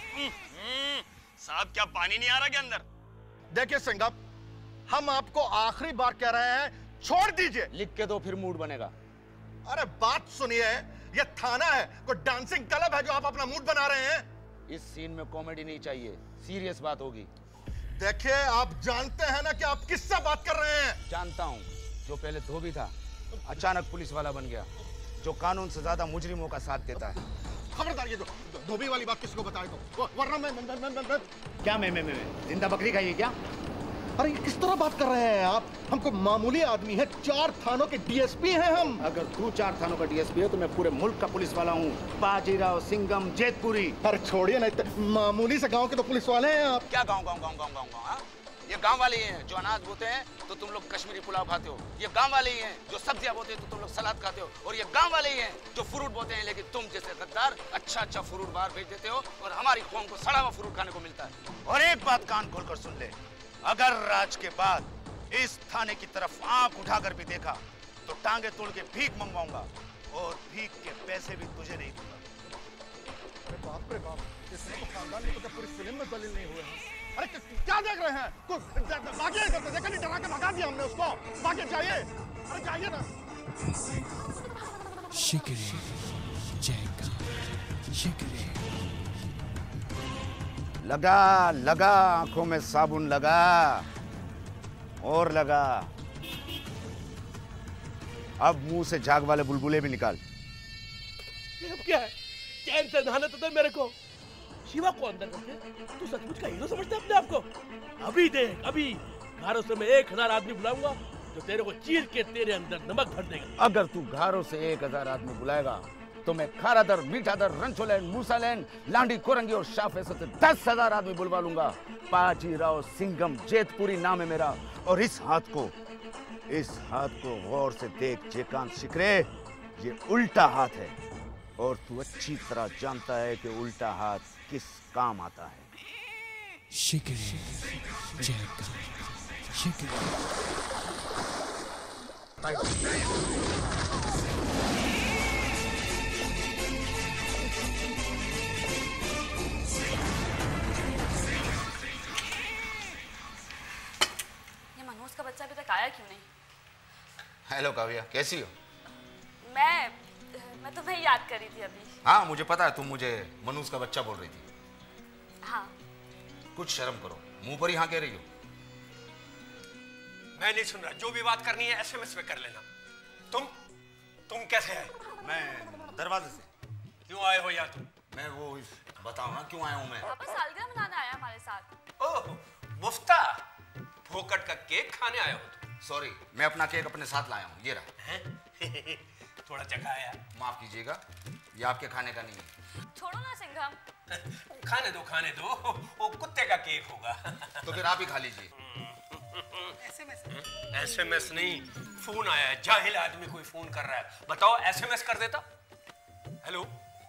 Speaker 19: साहब क्या पानी नहीं आ रहा क्या अंदर?
Speaker 8: देखिए संगम, हम आपको आखिरी बार कह रहे हैं, छोड़ दीजिए।
Speaker 20: लिख के दो फिर मूड बनेगा।
Speaker 8: अरे बात सुनिए, ये थाना है, कोई डांसिंग क्लब है जो आप अपना मूड बना रहे हैं?
Speaker 20: इस सीन में कॉमेडी नहीं चाहिए, सीरियस बात होगी।
Speaker 8: देखिए आप जानते हैं ना कि आप किससे बात कर रहे हैं?
Speaker 20: जानता हूं, जो पहले धोबी था अचानक पुलिस वाला बन गया, जो कानून से ज्यादा मुजरिमों का साथ देता है।
Speaker 8: खबरदार ये धोबी वाली बात किसको बताए तो, वरना मैं
Speaker 20: क्या मैं जिंदा बकरी खाइए क्या?
Speaker 8: अरे किस तरह बात कर रहे हैं आप? हमको मामूली आदमी है, 4 थानों के डीएसपी हैं हम।
Speaker 20: अगर तू 4 थानों का डीएसपी है तो मैं पूरे मुल्क का पुलिस वाला हूँ। बाजीराव, सिंघम, जेतपुरी।
Speaker 8: अरे छोड़िए, नहीं तो मामूली से गांव के तो पुलिस वाले हैं आप।
Speaker 20: क्या गाँव? ये गांव वाले ही हैं जो अनाज बोते हैं तो तुम लोग कश्मीरी पुलाव खाते हो। ये गांव वाले ही हैं जो सब्जियां बोते हैं तो तुम लोग सलाद खाते हो। और ये गांव वाले ही हैं जो फ्रूट बोते हैं, लेकिन तुम जैसे गद्दार अच्छा फ्रूट बाहर भेज देते हो और हमारी कौम को सड़ा हुआ फ्रूट खाने को मिलता है। और एक बात कान खोलकर सुन ले, अगर राज के बाद इस थाने की तरफ आंख उठाकर भी देखा तो टांगे तोड़ के भीख मंगवाऊंगा और भीख के पैसे भी तुझे नहीं दूंगा।
Speaker 8: अरे बाप रे बाप, इसमें तो खानदान में तो क्या पूरी फिल्म में दलील नहीं हुए हैं। अरे क्या देख रहे हैं? भागिए इधर से, देखा नहीं, डरा के भगा दिया हमने उसको। भागे जाइए, अरे जाइए ना।
Speaker 2: शिकरे जयका शिकरे।
Speaker 13: लगा लगा आंखों में साबुन लगा और लगा। अब मुंह से झाग वाले बुलबुले भी निकाल।
Speaker 9: अब क्या है? चैन से नहाने तो दे मेरे को। शिवा को अंदर करके तू सचमुच का हीरो समझता है अपने आप को? अभी देख, अभी घरों से मैं 1000 आदमी बुलाऊंगा जो तेरे को चीर के तेरे अंदर नमक भर देगा।
Speaker 13: अगर तू घरों से 1000 आदमी बुलाएगा तो मैं खारादर, मीठादर, रंचोलैंड, मूसालैंड, लांडी, कोरंगी और शाफेसो से 10,000 आदमी बुलवा लूंगा। पाजीराव सिंगम जेतपुरी नाम है मेरा। और इस हाथ को गौर से देख जयकांत शिकरे, ये उल्टा हाथ है और तू अच्छी तरह जानता है कि उल्टा हाथ किस काम आता है।
Speaker 2: शिकरे जयका शिकरे।
Speaker 18: ये मनोज का बच्चा अभी तक आया क्यों नहीं?
Speaker 20: हेलो काव्या, कैसी हो?
Speaker 18: मैं तुम्हें याद कर रही थी अभी।
Speaker 20: हाँ मुझे पता है, तुम मुझे मनूज का बच्चा बोल रही थी।
Speaker 18: हाँ।
Speaker 20: कुछ शर्म करो, मुंह पर ही हाँ कह रही हो।
Speaker 17: मैं नहीं सुन रहा, जो भी बात करनी है SMS में कर लेना। तुम कैसे आए?
Speaker 20: मैं दरवाजे से।
Speaker 17: क्यों आए हो यार तुम?
Speaker 20: मैं वो बताओ ना क्यों आया हूँ मैं।
Speaker 18: पापा सालगिरह मनाने आया हमारे साथ।
Speaker 17: ओह मुफ्ता, फोकट का केक खाने आए हो तुम?
Speaker 20: सॉरी, मैं अपना केक अपने साथ लाया हूँ, ये रहा।
Speaker 17: थोड़ा जगह आया।
Speaker 20: माफ कीजिएगा, ये आपके खाने का नहीं है।
Speaker 18: छोड़ो ना सिंघम।
Speaker 17: खाने दो, वो कुत्ते का केक होगा।
Speaker 20: तो फिर आप ही खा लीजिए।
Speaker 17: SMS नहीं, फोन आया है। जाहिल आदमी कोई फोन कर रहा है, बताओ SMS कर देता। हेलो।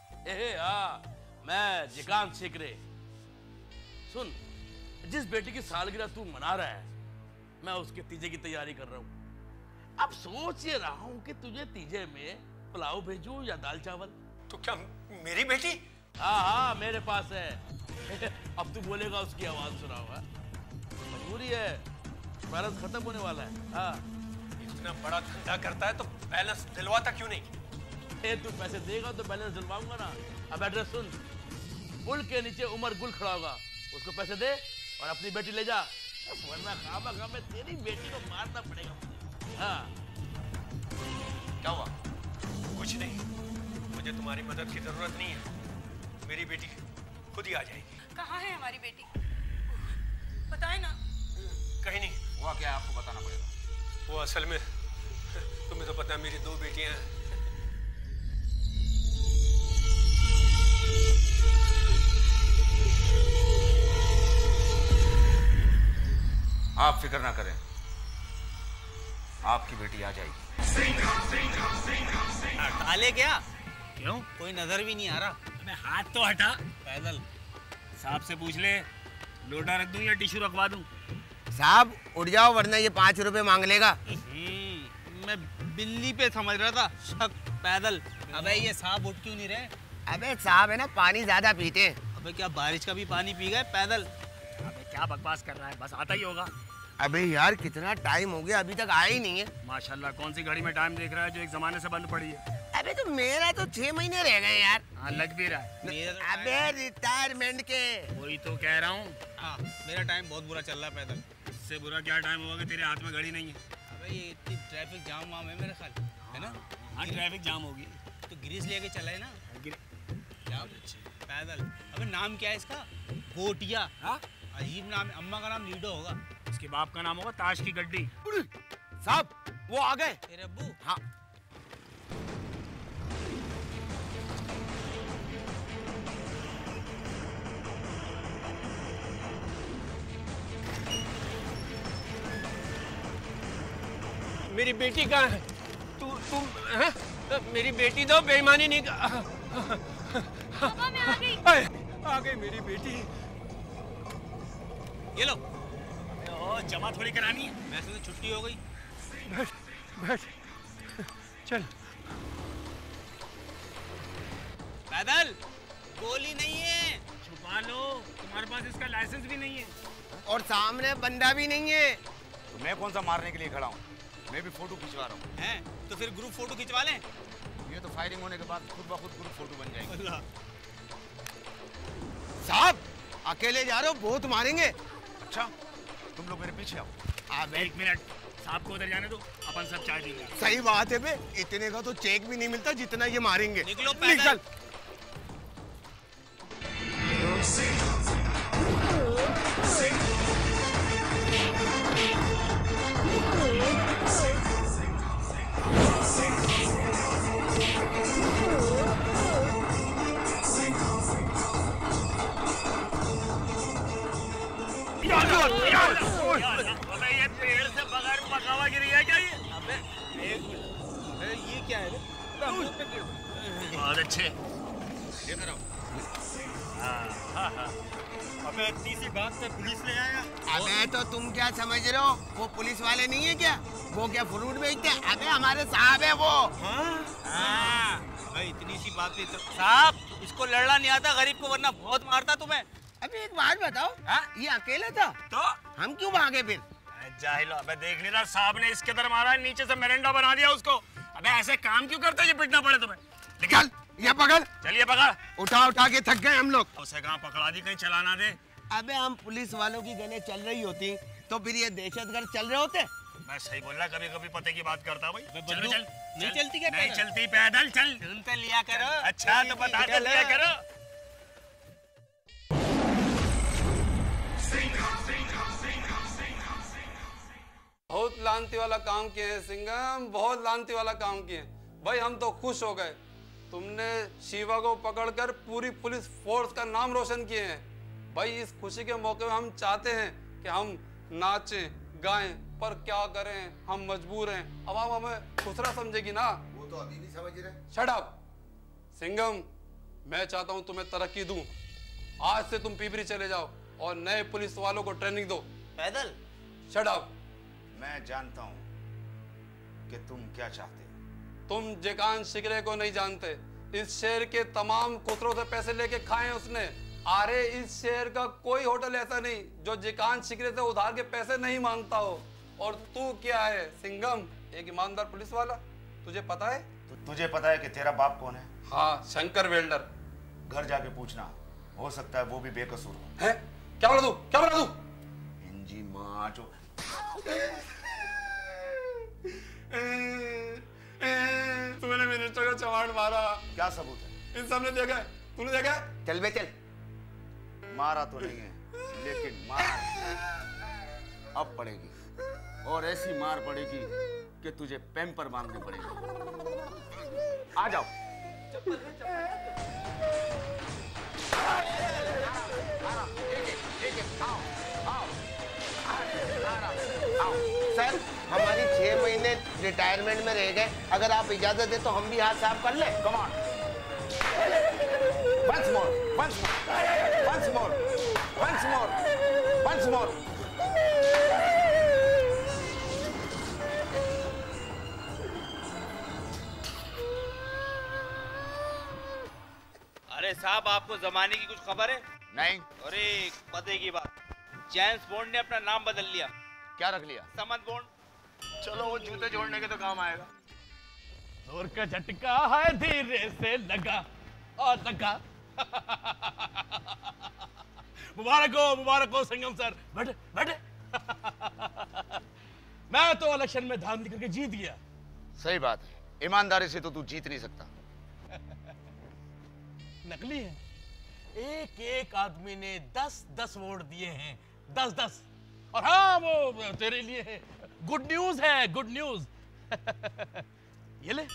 Speaker 9: मैं जयकांत शिकरे। सुन, जिस बेटी की सालगिरह तू मना रहा है, मैं उसके तीजे की तैयारी कर रहा हूँ। अब सोच ये रहा हूँ कि तुझे तीजे में पुलाव भेजूं या दाल चावल।
Speaker 17: तो क्या मेरी बेटी?
Speaker 9: हाँ मेरे पास है। अब तू बोलेगा उसकी आवाज सुना होगा। मजबूरी है, बैलेंस खत्म होने वाला है। हाँ।
Speaker 17: इतना बड़ा धंधा करता है तो बैलेंस दिलवाता क्यों नहीं?
Speaker 9: तू पैसे देगा तो बैलेंस दिलवाऊंगा ना। अब एड्रेस सुन, पुल के नीचे उमर गुल खड़ा होगा, उसको पैसे दे और अपनी बेटी ले जा, वरना खामा में तेरी बेटी को मारना पड़ेगा मुझे। हाँ।
Speaker 17: क्या हुआ? कुछ नहीं, मुझे तुम्हारी मदद की जरूरत नहीं है। मेरी बेटी खुद ही आ जाएगी।
Speaker 4: कहाँ है हमारी बेटी? बताए ना।
Speaker 17: कहीं नहीं।
Speaker 20: हुआ क्या आपको बताना पड़ेगा।
Speaker 17: वो असल में तुम्हें तो पता है मेरी 2 बेटियां हैं।
Speaker 20: आप फिक्र ना करें, आपकी बेटी आ जाएगी।
Speaker 12: हटा क्या? क्यों? कोई नजर भी नहीं आ रहा। अबे हाथ तो हटा। पैदल साहब से पूछ ले, लोटा रख दूं या टिश्यू रखवा दूं?
Speaker 21: साहब उठ जाओ वरना ये 5 रुपए मांग लेगा।
Speaker 12: मैं बिल्ली पे समझ रहा था। शक। पैदल। अबे ये साहब उठ क्यों नहीं रहे?
Speaker 21: अबे साहब है ना, पानी ज्यादा पीते।
Speaker 12: अबे क्या बारिश का भी पानी पी गए? पैदल। अबे क्या बकवास कर रहा है, बस आता ही होगा।
Speaker 21: अबे यार कितना टाइम हो गया, अभी तक आया ही नहीं है।
Speaker 12: माशाल्लाह, कौन सी घड़ी में टाइम देख रहा है जो एक जमाने से बंद पड़ी है।
Speaker 21: अबे तो मेरा तो 6 महीने रह गए यार।
Speaker 12: हाँ लग भी रहा है।
Speaker 21: अबे रिटायरमेंट के।
Speaker 12: वही तो कह रहा हूँ। मेरा टाइम बहुत बुरा चल रहा है पैदल। इससे बुरा क्या टाइम होगा कि तेरे हाथ में घड़ी नहीं है। अबे ये इतनी ट्रैफिक जाम वाम है मेरे ख्याल, है ना? हाँ ट्रैफिक जाम होगी तो ग्रीस लेके चला है ना। क्या पैदल? अबे नाम क्या है इसका? गोटिया। अजीब नाम है। अम्मा का नाम लीडो होगा, उसके बाप का नाम होगा ताश की गड्डी।
Speaker 21: साहब वो आ गए।
Speaker 12: तेरे अब्बू?
Speaker 21: हाँ।
Speaker 17: मेरी बेटी कहाँ है? तुम है? मेरी बेटी तो बेईमानी नहीं
Speaker 18: पापा मैं आ गई।
Speaker 17: आ गई मेरी बेटी।
Speaker 12: ये लो। जमा थोड़ी करानी है, वैसे तो छुट्टी हो गई।
Speaker 17: बैठ चल।
Speaker 12: पैदल गोली नहीं है, छुपा लो। तुम्हारे पास इसका लाइसेंस भी नहीं है
Speaker 21: और सामने बंदा भी नहीं है।
Speaker 20: तो मैं कौन सा मारने के लिए खड़ा हूँ?
Speaker 13: मैं भी फोटो खिंचवा रहा हूँ।
Speaker 10: हैं? तो फिर ग्रुप फोटो खिंचवा लें।
Speaker 13: ये तो फायरिंग होने के बाद खुद ब खुद ग्रुप फोटो बन जाएगी।
Speaker 21: साहब अकेले जा रहे हो, बहुत मारेंगे।
Speaker 13: अच्छा तुम लोग मेरे पीछे आओ।
Speaker 12: अब 1 मिनट, साहब को उधर जाने दो, अपन सब चाय पीएंगे।
Speaker 21: सही बात है बे, इतने का तो चेक भी नहीं मिलता जितना ये मारेंगे।
Speaker 10: निकलो पैदल।
Speaker 12: अबे ये पेड़ से बगैर पकावा गिरी है क्या ये?
Speaker 10: अबे एक मिनट, अरे ये क्या है?
Speaker 12: बहुत अच्छे। इधर आओ। हाँ। अबे इतनी सी बात पे पुलिस ले आया।
Speaker 21: अबे तो तुम क्या समझ रहे हो, वो पुलिस वाले नहीं है क्या? वो क्या फ्रूट बेचते हैं? अबे हमारे साहब है वो।
Speaker 10: हाँ भाई इतनी सी बात पे साहब इसको लड़ना नहीं आता गरीब को, वरना बहुत मारता तुम्हें।
Speaker 21: अबे एक बात बताओ, ये अकेला था
Speaker 12: तो
Speaker 21: हम क्यों भागे फिर?
Speaker 12: जाहिलो, अबे देख नहीं रहा साहब ने इसके तरफ मारा, नीचे से मेरेंडा बना दिया उसको। अबे ऐसे काम क्यों करते ये पिटना पड़े तुम्हें?
Speaker 21: निकल, ये पकड़।
Speaker 12: चलिए पकड़।
Speaker 21: उठा के थक गए हम लोग।
Speaker 12: उसे कहाँ पकड़ा दी, कहीं चलाना दे।
Speaker 21: अबे हम पुलिस वालों की गने चल रही होती तो फिर ये दहशतगर्द चल रहे होते।
Speaker 12: मैं सही बोल रहा, कभी कभी पते की बात करता भाई। चल
Speaker 10: नहीं चलती क्या?
Speaker 12: नहीं चलती पैदल चल।
Speaker 10: सुन तो लिया करो।
Speaker 12: अच्छा तो बता दे लिया करो।
Speaker 16: बहुत लानती वाला काम किए हैं सिंघम, बहुत लानती वाला काम किए हैं भाई। हम तो खुश हो गए, तुमने शिवा को पकड़कर पूरी पुलिस फोर्स का नाम रोशन किए हैं भाई। इस खुशी के मौके में हम चाहते हैं कि हम नाचें गाएं, पर क्या करें, हम मजबूर हैं। अब हम हमें खुसरा समझेगी ना।
Speaker 13: वो तो अभी भी समझ रहे।
Speaker 16: शट अप सिंघम, मैं चाहता हूं तुम्हें तरक्की दूं। आज से तुम पीपरी चले जाओ और नए पुलिस वालों को ट्रेनिंग दो।
Speaker 10: पैदल।
Speaker 16: Shut up.
Speaker 13: मैं जानता हूं कि तुम क्या चाहते हो।
Speaker 16: तुम जेकान शिकरे को नहीं जानते। इस शहर के तमाम खुसरों से पैसे लेके खाए उसने। अरे इस शहर का कोई होटल ऐसा नहीं जो जेकान शिकरे से उधार के पैसे नहीं मांगता हो। और तू क्या है सिंघम, एक ईमानदार पुलिस वाला, तुझे पता है?
Speaker 13: तो तुझे पता है कि तेरा बाप कौन है?
Speaker 16: हाँ, शंकर वेल्डर।
Speaker 13: घर जाके पूछना, हो सकता है वो भी बेकसूर हो।
Speaker 16: है? क्या बोला तू? क्या बोला तू?
Speaker 13: इंजी माँ जो
Speaker 16: तूने मिनिस्टर को चमाट मारा।
Speaker 13: क्या सबूत है?
Speaker 16: इन सबने देखा है, तूने देखा है?
Speaker 21: चल बे चल।
Speaker 13: मारा तो नहीं है, लेकिन मार अब पड़ेगी, और ऐसी मार पड़ेगी कि तुझे पैम्पर बांधने पड़ेगी। आ जाओ।
Speaker 21: सर हमारी 6 महीने रिटायरमेंट में रह गए, अगर आप इजाजत दे तो हम भी हाथ साफ कर ले।
Speaker 13: Come on. Once more, once more, once more, once more, once more.
Speaker 10: अरे साहब आपको जमाने की कुछ खबर है?
Speaker 13: नहीं।
Speaker 10: अरे पते की बात, जेम्स बॉन्ड ने अपना नाम बदल लिया।
Speaker 13: क्या रख लिया?
Speaker 10: समद बॉन्ड।
Speaker 12: चलो वो जूते जोड़ने के तो काम आएगा।
Speaker 9: जोर का झटका है धीरे से लगा और लगा। मुबारक हो संगम सर। बैठे बैठे। मैं तो इलेक्शन में धांधली करके जीत गया।
Speaker 13: सही बात है, ईमानदारी से तो तू जीत नहीं सकता।
Speaker 9: नकली है। एक एक आदमी ने 10-10 वोट दिए हैं, 10-10। और हाँ वो तेरे लिए है, गुड न्यूज है, गुड न्यूज। ये ले।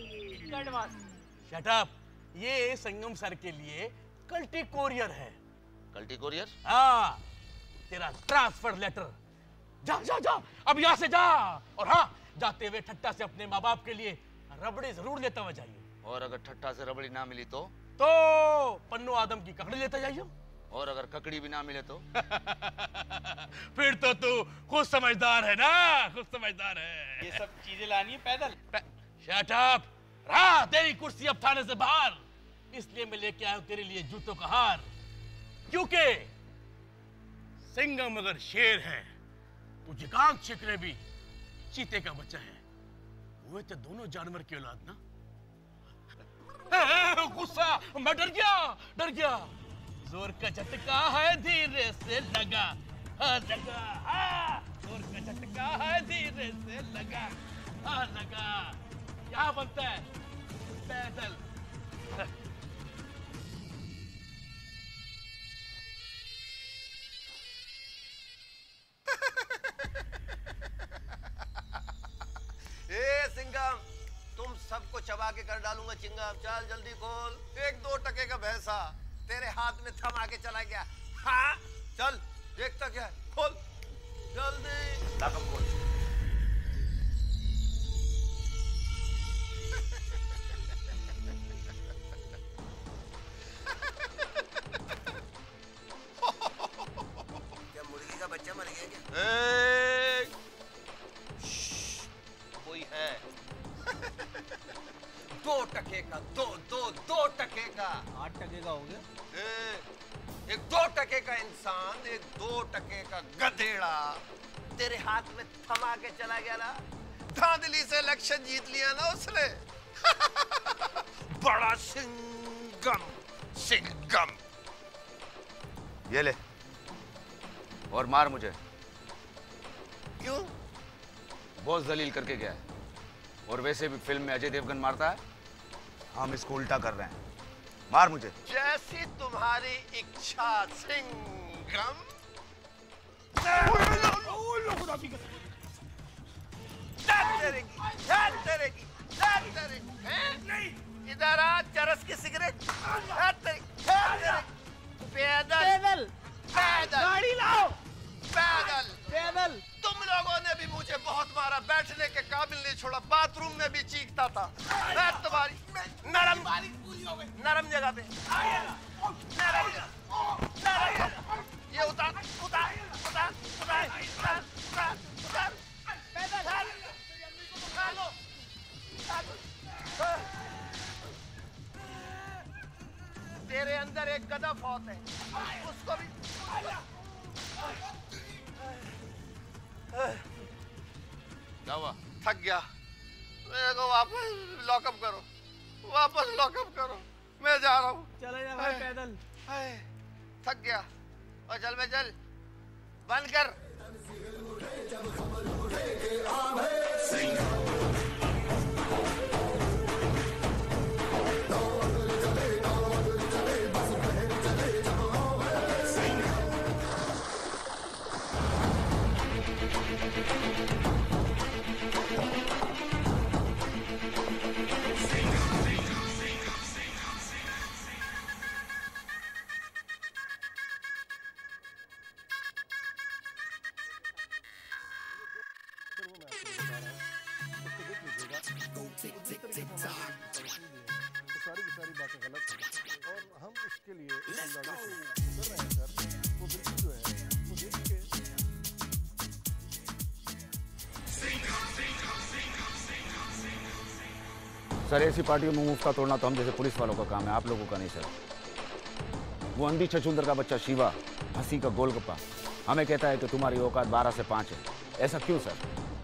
Speaker 9: Shut up. ये संगम सर के लिए कल्टी कोरियर है।
Speaker 13: कल्टी कोरियर?
Speaker 9: हाँ, तेरा ट्रांसफर लेटर। जा जा जा, अब यहाँ से जा। और हाँ, जाते हुए ठट्टा से अपने माँ बाप के लिए रबड़ी जरूर लेता हुआ जाइए।
Speaker 13: और अगर ठट्टा से रबड़ी ना मिली तो
Speaker 9: पन्नू आदम की ककड़ी लेता जाइए।
Speaker 13: और अगर ककड़ी भी ना मिले तो
Speaker 9: फिर तो तू खुद समझदार है ना, खुद समझदार है।
Speaker 10: ये सब चीजें लानी है पैदल।
Speaker 9: Shut up. रहा तेरी कुर्सी अब थाने से बाहर, इसलिए मैं लेके आया हूं तेरे लिए जूतों का हार। क्योंकि सिंघम अगर शेर है तो जिकांत शिकरे भी चीते का बच्चा है। वो तो दोनों जानवर की औलाद ना। गुस्सा, मैं डर गया। जोर का झटका है धीरे से लगा, लगा। जोर का झटका है धीरे से लगा, लगा। क्या बनता है? पैदल।
Speaker 6: सिंघम, तुम सबको चबा के कर डालूंगा चिंगम। चल जल्दी खोल। 1-2 टके का भैंसा तेरे हाथ में थमा के चला गया। हाँ चल, देखता क्या है, खोल जल्दी। लाकम खोल। क्या मुर्गी का बच्चा मर गया क्या? कोई है? 2 टके का, 2 टके का।
Speaker 12: 8 टके का हो गया।
Speaker 6: एक 2 टके का इंसान, एक 2 टके का गधेड़ा तेरे हाथ में थमा के चला गया ना। धांधली से इलेक्शन जीत लिया ना उसने। बड़ा सिंघम।
Speaker 13: ये ले और मार मुझे।
Speaker 6: क्यों?
Speaker 13: बहुत जलील करके गया है। और वैसे भी फिल्म में अजय देवगन मारता है, हम इसको उल्टा कर रहे हैं। मार मुझे।
Speaker 6: जैसी तुम्हारी इच्छा सिंघम। इधर आ, चरस की सिगरेट। पैदल
Speaker 12: गाड़ी लाओ।
Speaker 6: पैदल। तुम लोगों ने भी मुझे बहुत मारा, बैठने के काबिल नहीं छोड़ा, बाथरूम में भी चीखता था। मैं तुम्हारी नरम जगह पे, ये उतार। तेरे अंदर एक गधा फौत है, उसको भी।
Speaker 13: क्या हुआ?
Speaker 6: थक गया, मेरे को वापस लॉकअप करो, मैं जा रहा हूँ।
Speaker 12: चले जा भाई पैदल।
Speaker 6: थक गया। और चल बे चल, बंद कर।
Speaker 8: सारी की सारी बातें गलत हैं और हम उसके लिए कर रहे हैं सर। वो बिल्कुल जो है वो देख के
Speaker 13: सर, ऐसी पार्टियों में मुफ्ता तोड़ना तो हम जैसे पुलिस वालों का काम है, आप लोगों का नहीं सर। वो अंधी छछूंदर का बच्चा शिवा, हंसी का गोलगप्पा, हमें कहता है कि तुम्हारी औकात 12 से 5 है। ऐसा क्यों सर?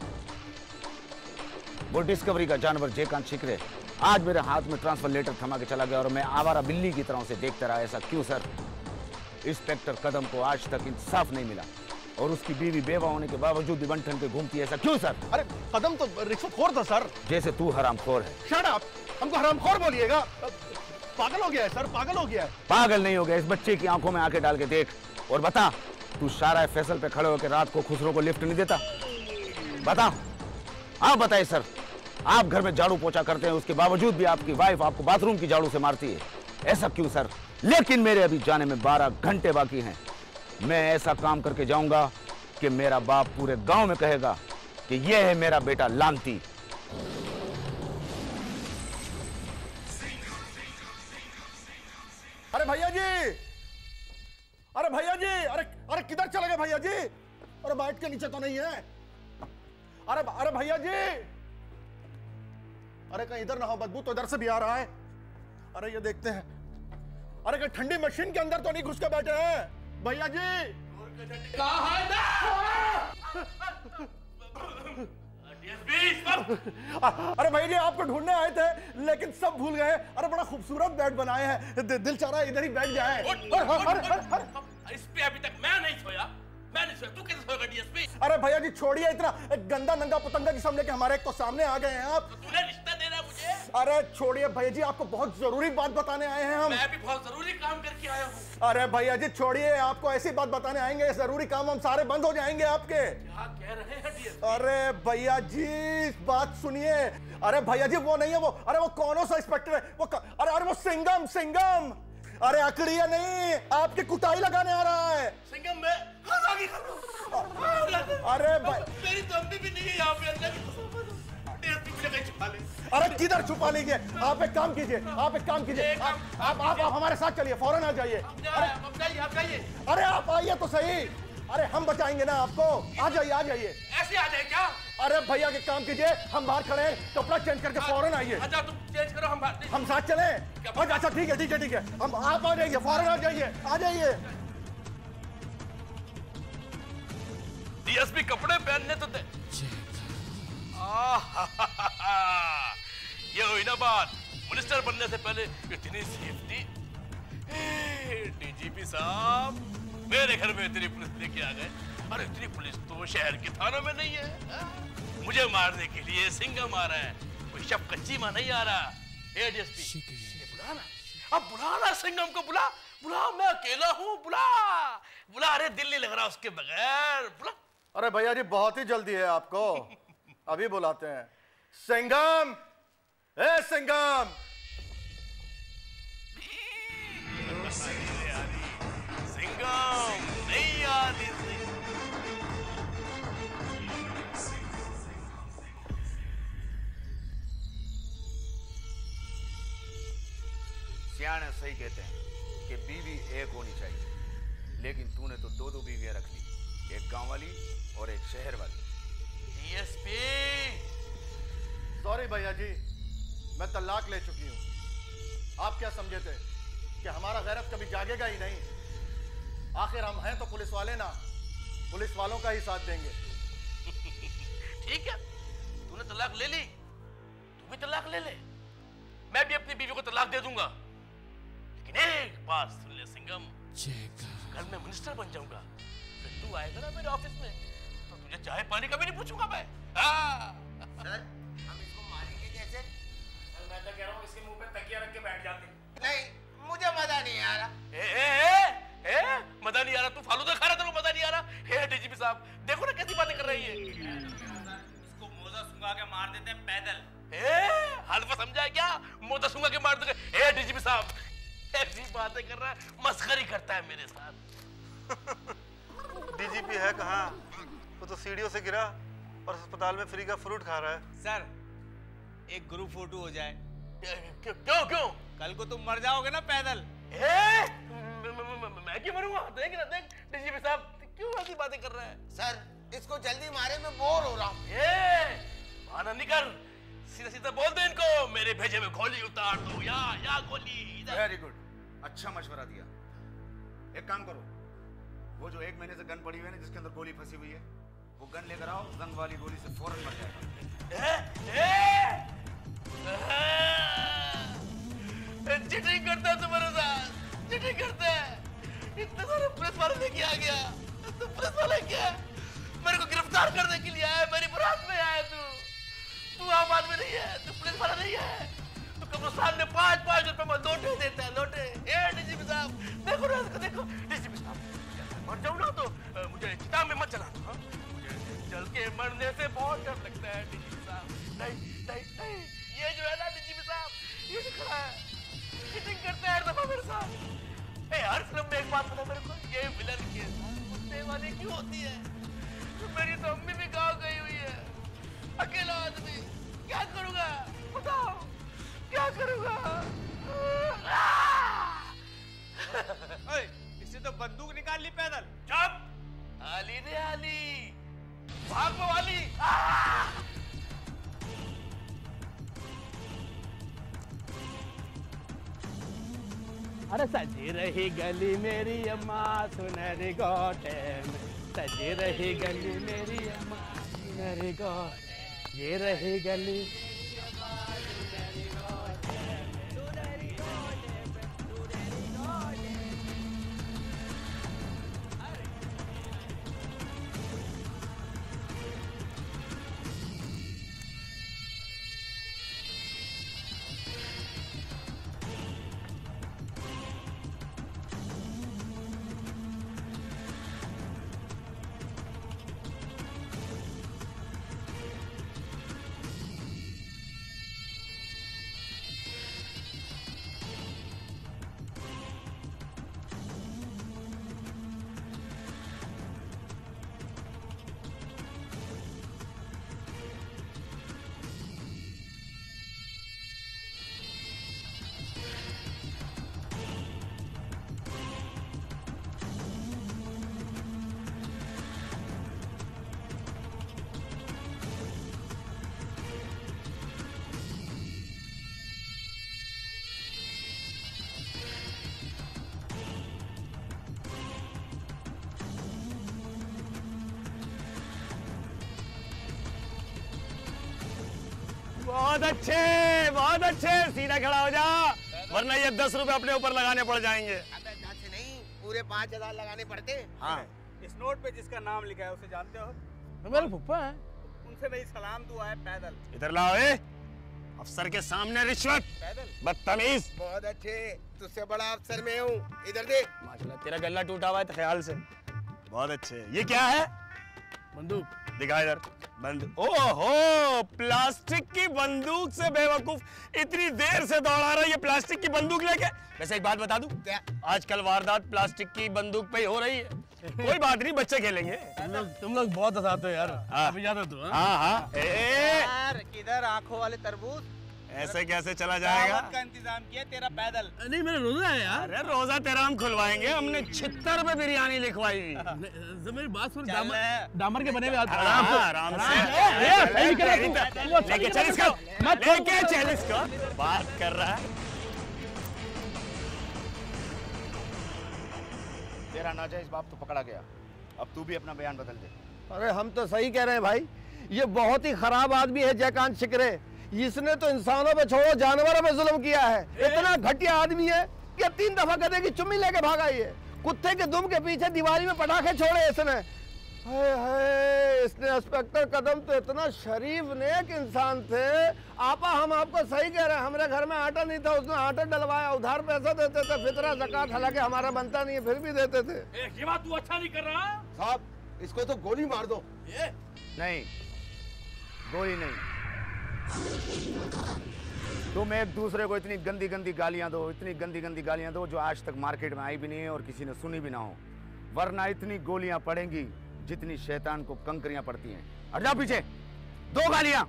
Speaker 13: वो डिस्कवरी का जानवर जयकांत छिकरे आज मेरे हाथ में ट्रांसफर लेटर थमा के चला गया और मैं आवारा बिल्ली की तरह से देखता रहा। ऐसा क्यों सर? इंस्पेक्टर कदम को आज तक इंसाफ नहीं मिला और उसकी बीवी बेवा होने के बावजूद भी बन ठन के घूमती है। ऐसा क्यों सर?
Speaker 8: अरे कदम तो रिश्वतखोर था सर।
Speaker 13: जैसे तू हरामखोर है।
Speaker 8: शट अप, हमको हरामखोर बोलिएगा? पागल हो गया है सर, पागल हो गया है।
Speaker 13: पागल नहीं हो गया, इस बच्चे की आंखों में आंखें डाल के देख और बता, तू शाहराह फैसल पे खड़े होकर रात को खुसरो को लिफ्ट नहीं देता? बता, आप बताइए सर। आप घर में झाड़ू पोछा करते हैं, उसके बावजूद भी आपकी वाइफ आपको बाथरूम की झाड़ू से मारती है। ऐसा क्यों सर? लेकिन मेरे अभी जाने में 12 घंटे बाकी हैं। मैं ऐसा काम करके जाऊंगा कि मेरा बाप पूरे गांव में कहेगा कि यह है मेरा बेटा लांती।
Speaker 8: अरे भैया जी, अरे किधर चले गए भैया जी? अरे बाइट के नीचे तो नहीं है? अरे भैया जी, अरे कहीं इधर ना हो, बदबू तो इधर से भी आ रहा है। अरे ये देखते हैं, अरे कहीं ठंडी मशीन के अंदर तो नहीं घुस के बैठे हैं भैया जी? अरे भाई जी आपको ढूंढने आए थे लेकिन सब भूल गए। अरे बड़ा खूबसूरत बेड बनाए हैं, दिल चाह रहा है इधर ही बैठ जाए।
Speaker 9: इस पे अभी तक मैं नहीं सोया, मैं नहीं सोया, तू कैसे सोएगा डीएसपी?
Speaker 8: अरे भैया जी छोड़िए इतना गंदा नंगा पुतंगा किस्म लेके हमारे एक तो सामने आ गए हैं आप।
Speaker 9: तो तूने रिश्ता देना है मुझे?
Speaker 8: अरे छोड़िए भैया जी आपको बहुत जरूरी बात बताने आए हैं हम।
Speaker 9: मैं भी बहुत जरूरी काम करके आया हूँ।
Speaker 8: अरे भैया जी छोड़िए, आपको ऐसी बात बताने आएंगे, जरूरी काम हम सारे बंद हो जाएंगे आपके।
Speaker 9: क्या कह रहे हैं डीएसपी?
Speaker 8: अरे भैया जी बात सुनिए। अरे भैया जी वो नहीं है वो, अरे वो कौन सा इंस्पेक्टर है वो अरे वो सिंघम सिंघम। अरे अकड़िया नहीं, आपकी कुटाई लगाने आ रहा है।
Speaker 9: सिंघम में
Speaker 8: अरे भाई
Speaker 9: मेरी तो अम्मी भी नहीं है यहाँ पे, अल्लाह की कसम। डीएसपी मुझे कहीं छुपा ले।
Speaker 8: अरे किधर छुपा लीजिए, आप एक काम कीजिए, आप एक काम कीजिए, आप हमारे साथ चलिए, फौरन आ जाइए।
Speaker 9: आप जाइए।
Speaker 8: अरे आप आइए तो सही, अरे हम बचाएंगे ना आपको। आ जाइए आ जाइए।
Speaker 9: ऐसे आ जाए क्या?
Speaker 8: अरे भैया के काम कीजिए, हम बाहर खड़े हैं, कपड़ा चेंज करके फौरन आइए।
Speaker 9: अच्छा तुम चेंज करो, हम
Speaker 8: साथ चले। अच्छा ठीक है ठीक है, हम आप आ जाइए, फौरन आ जाइए, आ जाइए।
Speaker 9: डीएसपी कपड़े पहनने तो दे। ये हुई ना बात, मिनिस्टर बनने से पहले इतनी सेफ्टी। डीजीपी साहब मेरे घर में इतनी पुलिस लेके आ गए। अरे इतनी पुलिस तो शहर के थानों में नहीं है। मुझे मारने के लिए सिंघम आ रहा है, कोई शब कच्ची मां नहीं आ रहा। ए डीएसपी बुलाना, अब बुलाना सिंघम को, बुला बुला, मैं अकेला हूँ, बुला। अरे दिल नहीं लग रहा उसके बगैर, बुला।
Speaker 8: अरे भैया जी बहुत ही जल्दी है आपको, अभी बुलाते हैं। सिंघम, ए सिंघम।
Speaker 9: सिंघम नहीं आती।
Speaker 13: सियाने सही कहते हैं कि बीवी एक होनी चाहिए, लेकिन तूने तो दो दो बीवियां रख ली, एक गांव वाली और एक शहर वाली।
Speaker 9: डीएसपी
Speaker 8: सॉरी भैया जी, मैं तलाक ले चुकी हूँ। आप क्या समझे थे कि हमारा गैरत कभी जागेगा ही नहीं? आखिर हम हैं तो पुलिस वाले ना, पुलिस वालों का ही साथ देंगे।
Speaker 9: ठीक है, तूने तलाक ले ली, तू भी तलाक ले ले, मैं भी अपनी बीवी को तलाक दे दूंगा। लेकिन एक बात सुन ले सिंघम, कल मैं मिनिस्टर बन जाऊंगा, फिर तू आएगा ना मेरे ऑफिस में तो तुझे चाय पानी का भी नहीं पूछूंगा मैं।
Speaker 21: सर हम इसको मारेंगे कैसे?
Speaker 12: सर मैं तो कह रहा हूँ इसके मुंह पे तकिया रख के बैठ जाते।
Speaker 21: नहीं, मुझे मजा नहीं आ रहा।
Speaker 9: मजा नहीं आ रहा? तू फालूदा खा रहा, तेरे को मजा नहीं आ रहा? हे डीजीपी साहब देखो ना कैसी बातें कर रही है।
Speaker 10: इसको मोजा सुंगा के मार देते हैं पैदल।
Speaker 9: हल्फा समझा है क्या? मोजा सुंगा के मार देंगे। हे डीजीपी साहब ऐसी बातें कर रहा है, मस्खरी करता है मेरे साथ।
Speaker 1: डीजीपी है कहाँ? वो तो सीढ़ियों से गिरा और अस्पताल में फ्री का फ्रूट खा रहा है।
Speaker 10: सर एक ग्रुप फोटो हो जाए।
Speaker 9: क्यों?
Speaker 10: कल को तुम मर जाओगे ना पैदल।
Speaker 9: मैं क्यों मरूंगा? देख ना, देख डीजीपी साहब क्यों ऐसी बातें कर रहा है।
Speaker 21: सर इसको जल्दी मारे, मैं बोर हो रहा हूँ।
Speaker 9: बहाना नहीं कर, सीधा सीधा बोल दे इनको मेरे भेजे में गोली उतार दो या गोली।
Speaker 13: वेरी गुड, अच्छा मशवरा दिया। एक काम करो, वो जो 1 महीने से गन पड़ी हुई है ना जिसके अंदर गोली फंसी हुई है, वो गन लेकर आओ, जंग वाली गोली से फौरन मर जाएगा।
Speaker 9: चीटिंग करता है तुम्हारे साथ, चीटिंग करता है। इतने सारे पुलिस वाले लेके आ गया, तो पुलिस वाले क्या मेरे को गिरफ्तार करने के लिए आया, मेरी बारात में आया। तू आम आदमी नहीं है, तू पुलिस वाला नहीं है। तू कब्रिस्तान में 5-5 रुपए में लोटे देता है, लोटे। डीजीपी साहब देखो ना इसको, देखो डीजीपी साहब मर जाऊं ना तो मुझे चिता में मत जलाना। मुझे जल के मरने से बहुत डर लगता है डीजीपी साहब। नहीं, ये जो है ना डीजीपी साहब, ये जो खड़ा है चीटिंग करता है हर दफा मेरे साथ। हर फिल्म में एक बात पता मेरे को, ये विलन के साथ कुत्ते वाली क्यों होती है? तो मेरी तो अम्मी भी गाँव गई हुई है, अकेला आदमी क्या करूंगा बताओ, क्या करूंगा?
Speaker 10: इससे तो बंदूक निकाल ली पैदल।
Speaker 9: चुप, आली रे आली, भागो वाली।
Speaker 22: अरे सजी रही गली मेरी अम्मा सुनहरी गोटे में, सजी रही गली मेरी अम्मा सुनहरी गोटे। ये रही गली।
Speaker 19: बहुत अच्छे, सीधा खड़ा हो जा, वरना ये 10 रुपए अपने ऊपर लगाने पड़ जाएंगे।
Speaker 21: नहीं, पूरे 5,000 लगाने पड़ते।
Speaker 19: हाँ।
Speaker 12: इस नोट पे जिसका नाम लिखा है उसे जानते हो?
Speaker 22: मेरे फुप्पा है।
Speaker 12: उनसे नहीं सलाम दुआ है पैदल।
Speaker 19: इधर लाओ अफसर के सामने रिश्वत, बदतमीज।
Speaker 21: बहुत अच्छे, तुझसे बड़ा अफसर मैं हूँ, इधर देख।
Speaker 19: माशाल्लाह तेरा गला टूटा हुआ है तो ख्याल से। बहुत अच्छे। ये क्या है?
Speaker 22: बंदूक।
Speaker 19: दिखा इधर। ओहो, प्लास्टिक की बंदूक से बेवकूफ इतनी देर से दौड़ा रहा है ये प्लास्टिक की बंदूक लेके। वैसे एक बात बता दूं, आजकल वारदात प्लास्टिक की बंदूक पे ही हो रही है। कोई बात नहीं, बच्चे खेलेंगे।
Speaker 22: तुम लोग बहुत हंसाते हो यार। अभी जाता तू।
Speaker 19: हाँ।
Speaker 12: यार किधर आंखों वाले तरबूज?
Speaker 19: ऐसे कैसे चला जाएगा?
Speaker 12: दावत का इंतजाम किया तेरा पैदल।
Speaker 22: नहीं मेरा रोजा है यार।
Speaker 19: अरे रोजा तेरा हम खुलवाएंगे, हमने 76 पे बिरयानी लिखवाई।
Speaker 22: मेरी बात सुन, डामर के बने हुए
Speaker 19: आराम से लेके चल इसको, बात कर रहा है।
Speaker 13: तेरा नाजायज बाप तो पकड़ा गया, अब तू भी अपना बयान बदल दे।
Speaker 6: अरे हम तो सही कह रहे हैं भाई, ये बहुत ही खराब आदमी है जयकांत शिकरे। इसने तो इंसानों पे छोड़ो जानवरों पे जुल्म किया है। इतना घटिया आदमी है कि 3 दफा गधे की चुम्मी लेके भागा। ये कुत्ते के दुम के पीछे दिवाली में पटाखे छोड़े इसने। हाय, इसने इंस्पेक्टर कदम तो इतना शरीफ नेक इंसान थे। आपा हम आपको सही कह रहे हैं, हमारे घर में आटा नहीं था, उसने आटा डलवाया, उधार पैसा देते थे, फितरा ज़कात, हालांकि हमारा बनता नहीं है फिर भी देते थे।
Speaker 22: ये बात तू अच्छा नहीं कर रहा
Speaker 6: साहब, इसको तो गोली मार दो।
Speaker 13: नहीं, गोली नहीं, तुम एक दूसरे को इतनी गंदी गंदी गालियां दो, इतनी गंदी गंदी गालियां दो जो आज तक मार्केट में आई भी नहीं है और किसी ने सुनी भी ना हो, वरना इतनी गोलियां पड़ेंगी जितनी शैतान को कंकरियां पड़ती हैं। हट जाओ पीछे, 2 गालियां।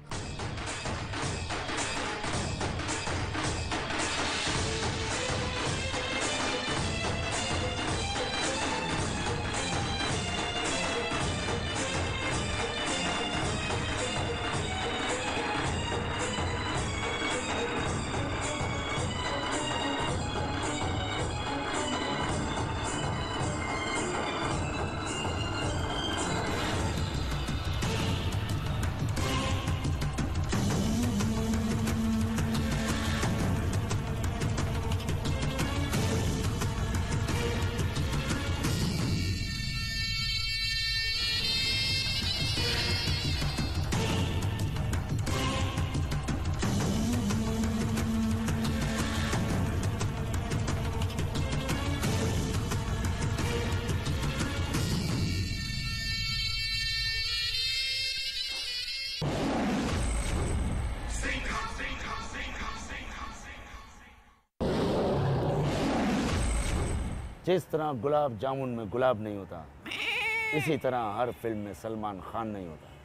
Speaker 13: जिस तरह गुलाब जामुन में गुलाब नहीं होता, इसी तरह हर फिल्म में सलमान खान नहीं होता।